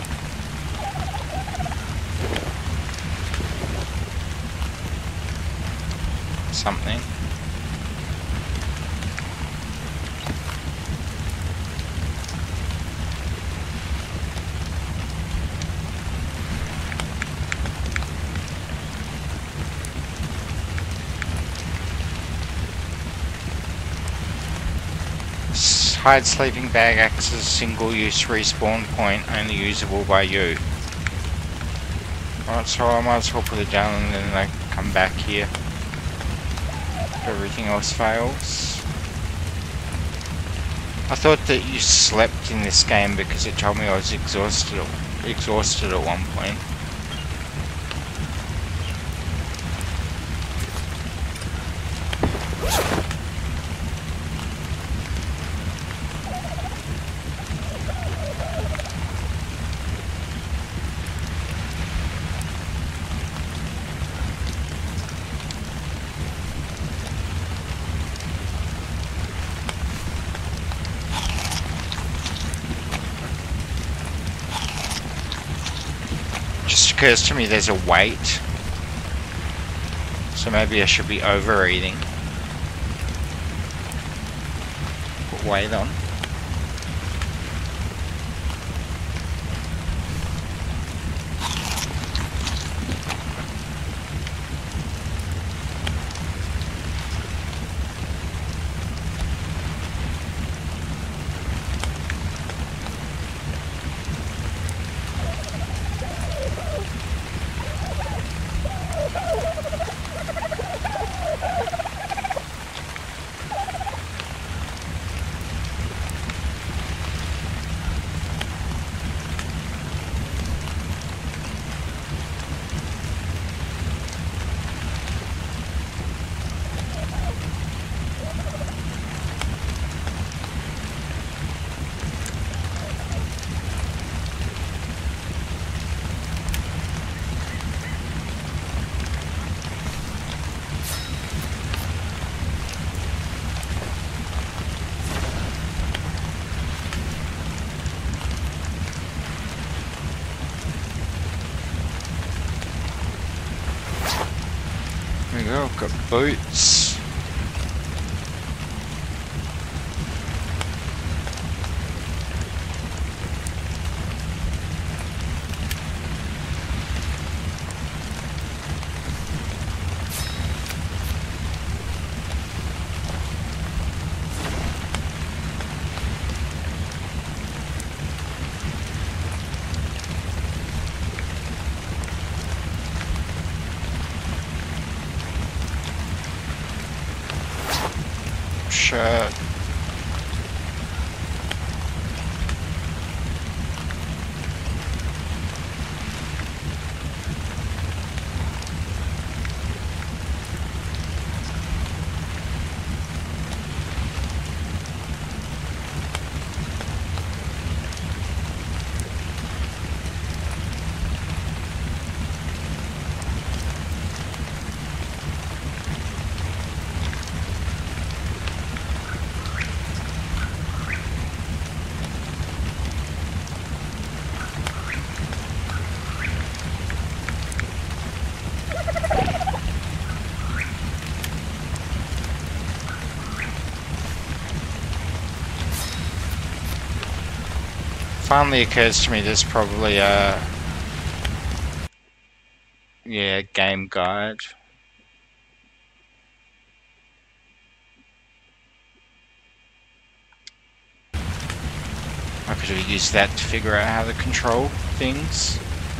something. Hide sleeping bag acts as a single-use respawn point, only usable by you. Alright, so I might as well put it down and then I come back here if everything else fails. I thought that you slept in this game because it told me I was exhausted at one point. Just occurs to me there's a weight, so maybe I should be overeating. weight on. There we go, got boots. Shirt. Finally occurs to me there's probably a game guide. I could have used that to figure out how to control things.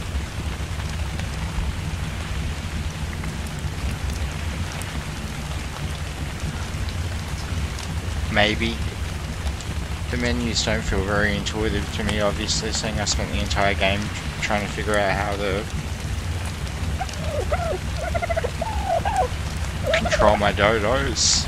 Maybe. The menus don't feel very intuitive to me, obviously, seeing I spent the entire game trying to figure out how to control my dodos.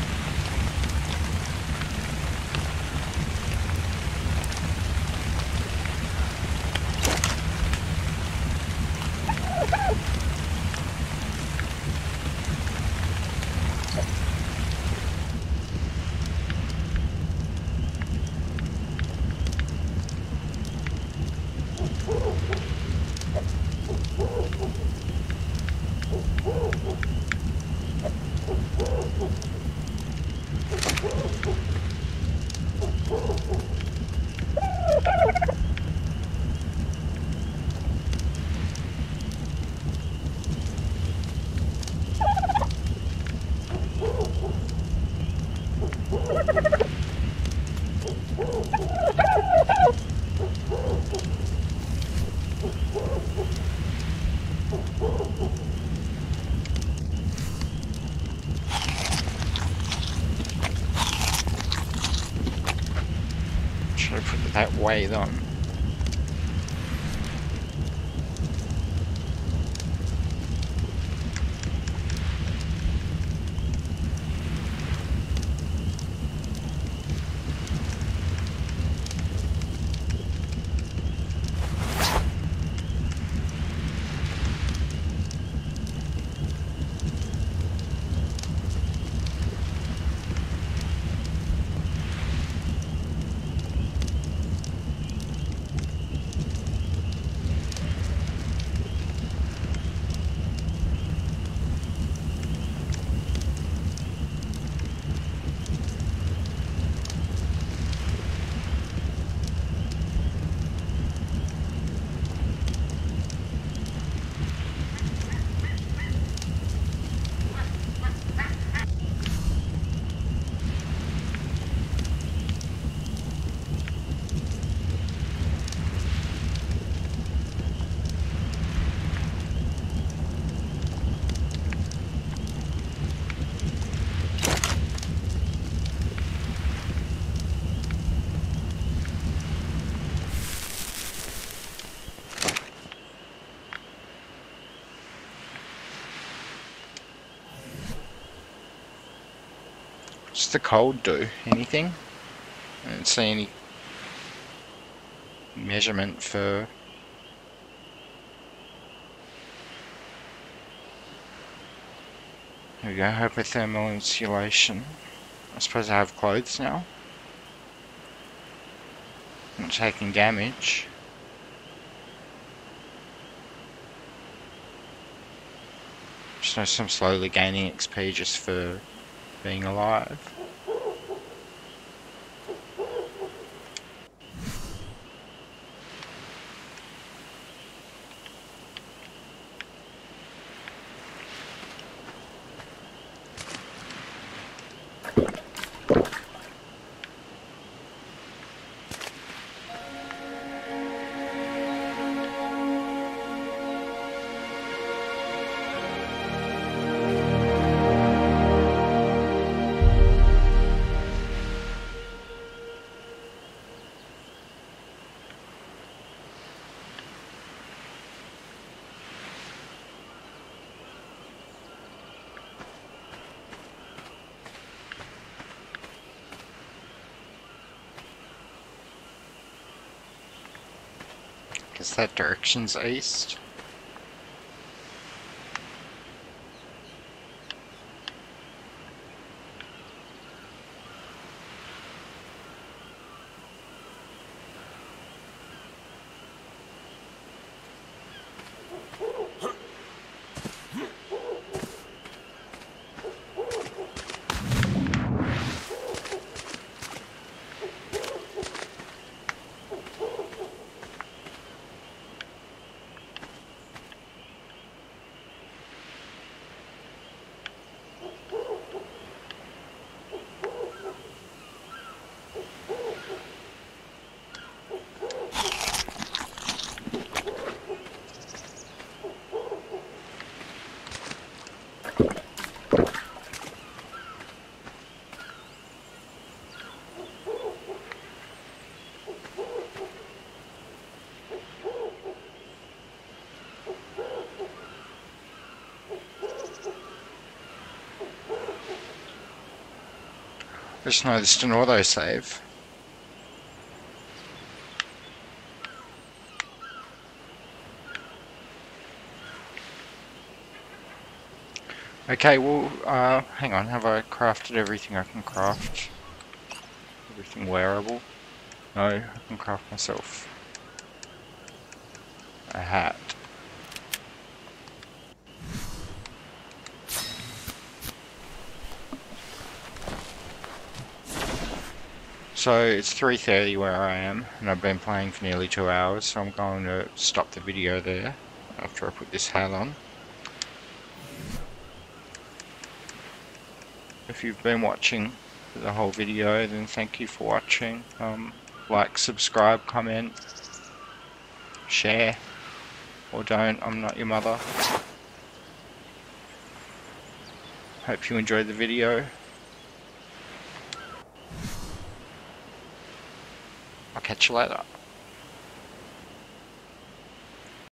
Should I put that weight on? Does the cold do anything? I don't see any measurement for... Here we go, hypothermal insulation. I suppose I have clothes now. I'm not taking damage. Just notice I'm slowly gaining XP just for being alive. Guess that direction's east. I just noticed an autosave. Okay, well, hang on, have I crafted everything I can craft? Everything wearable? No, I can craft myself a hat. So it's 3:30 where I am, and I've been playing for nearly 2 hours, so I'm going to stop the video there after I put this hat on. If you've been watching the whole video, then thank you for watching. Like, subscribe, comment, share, or don't, I'm not your mother. Hope you enjoyed the video. I'll catch you later.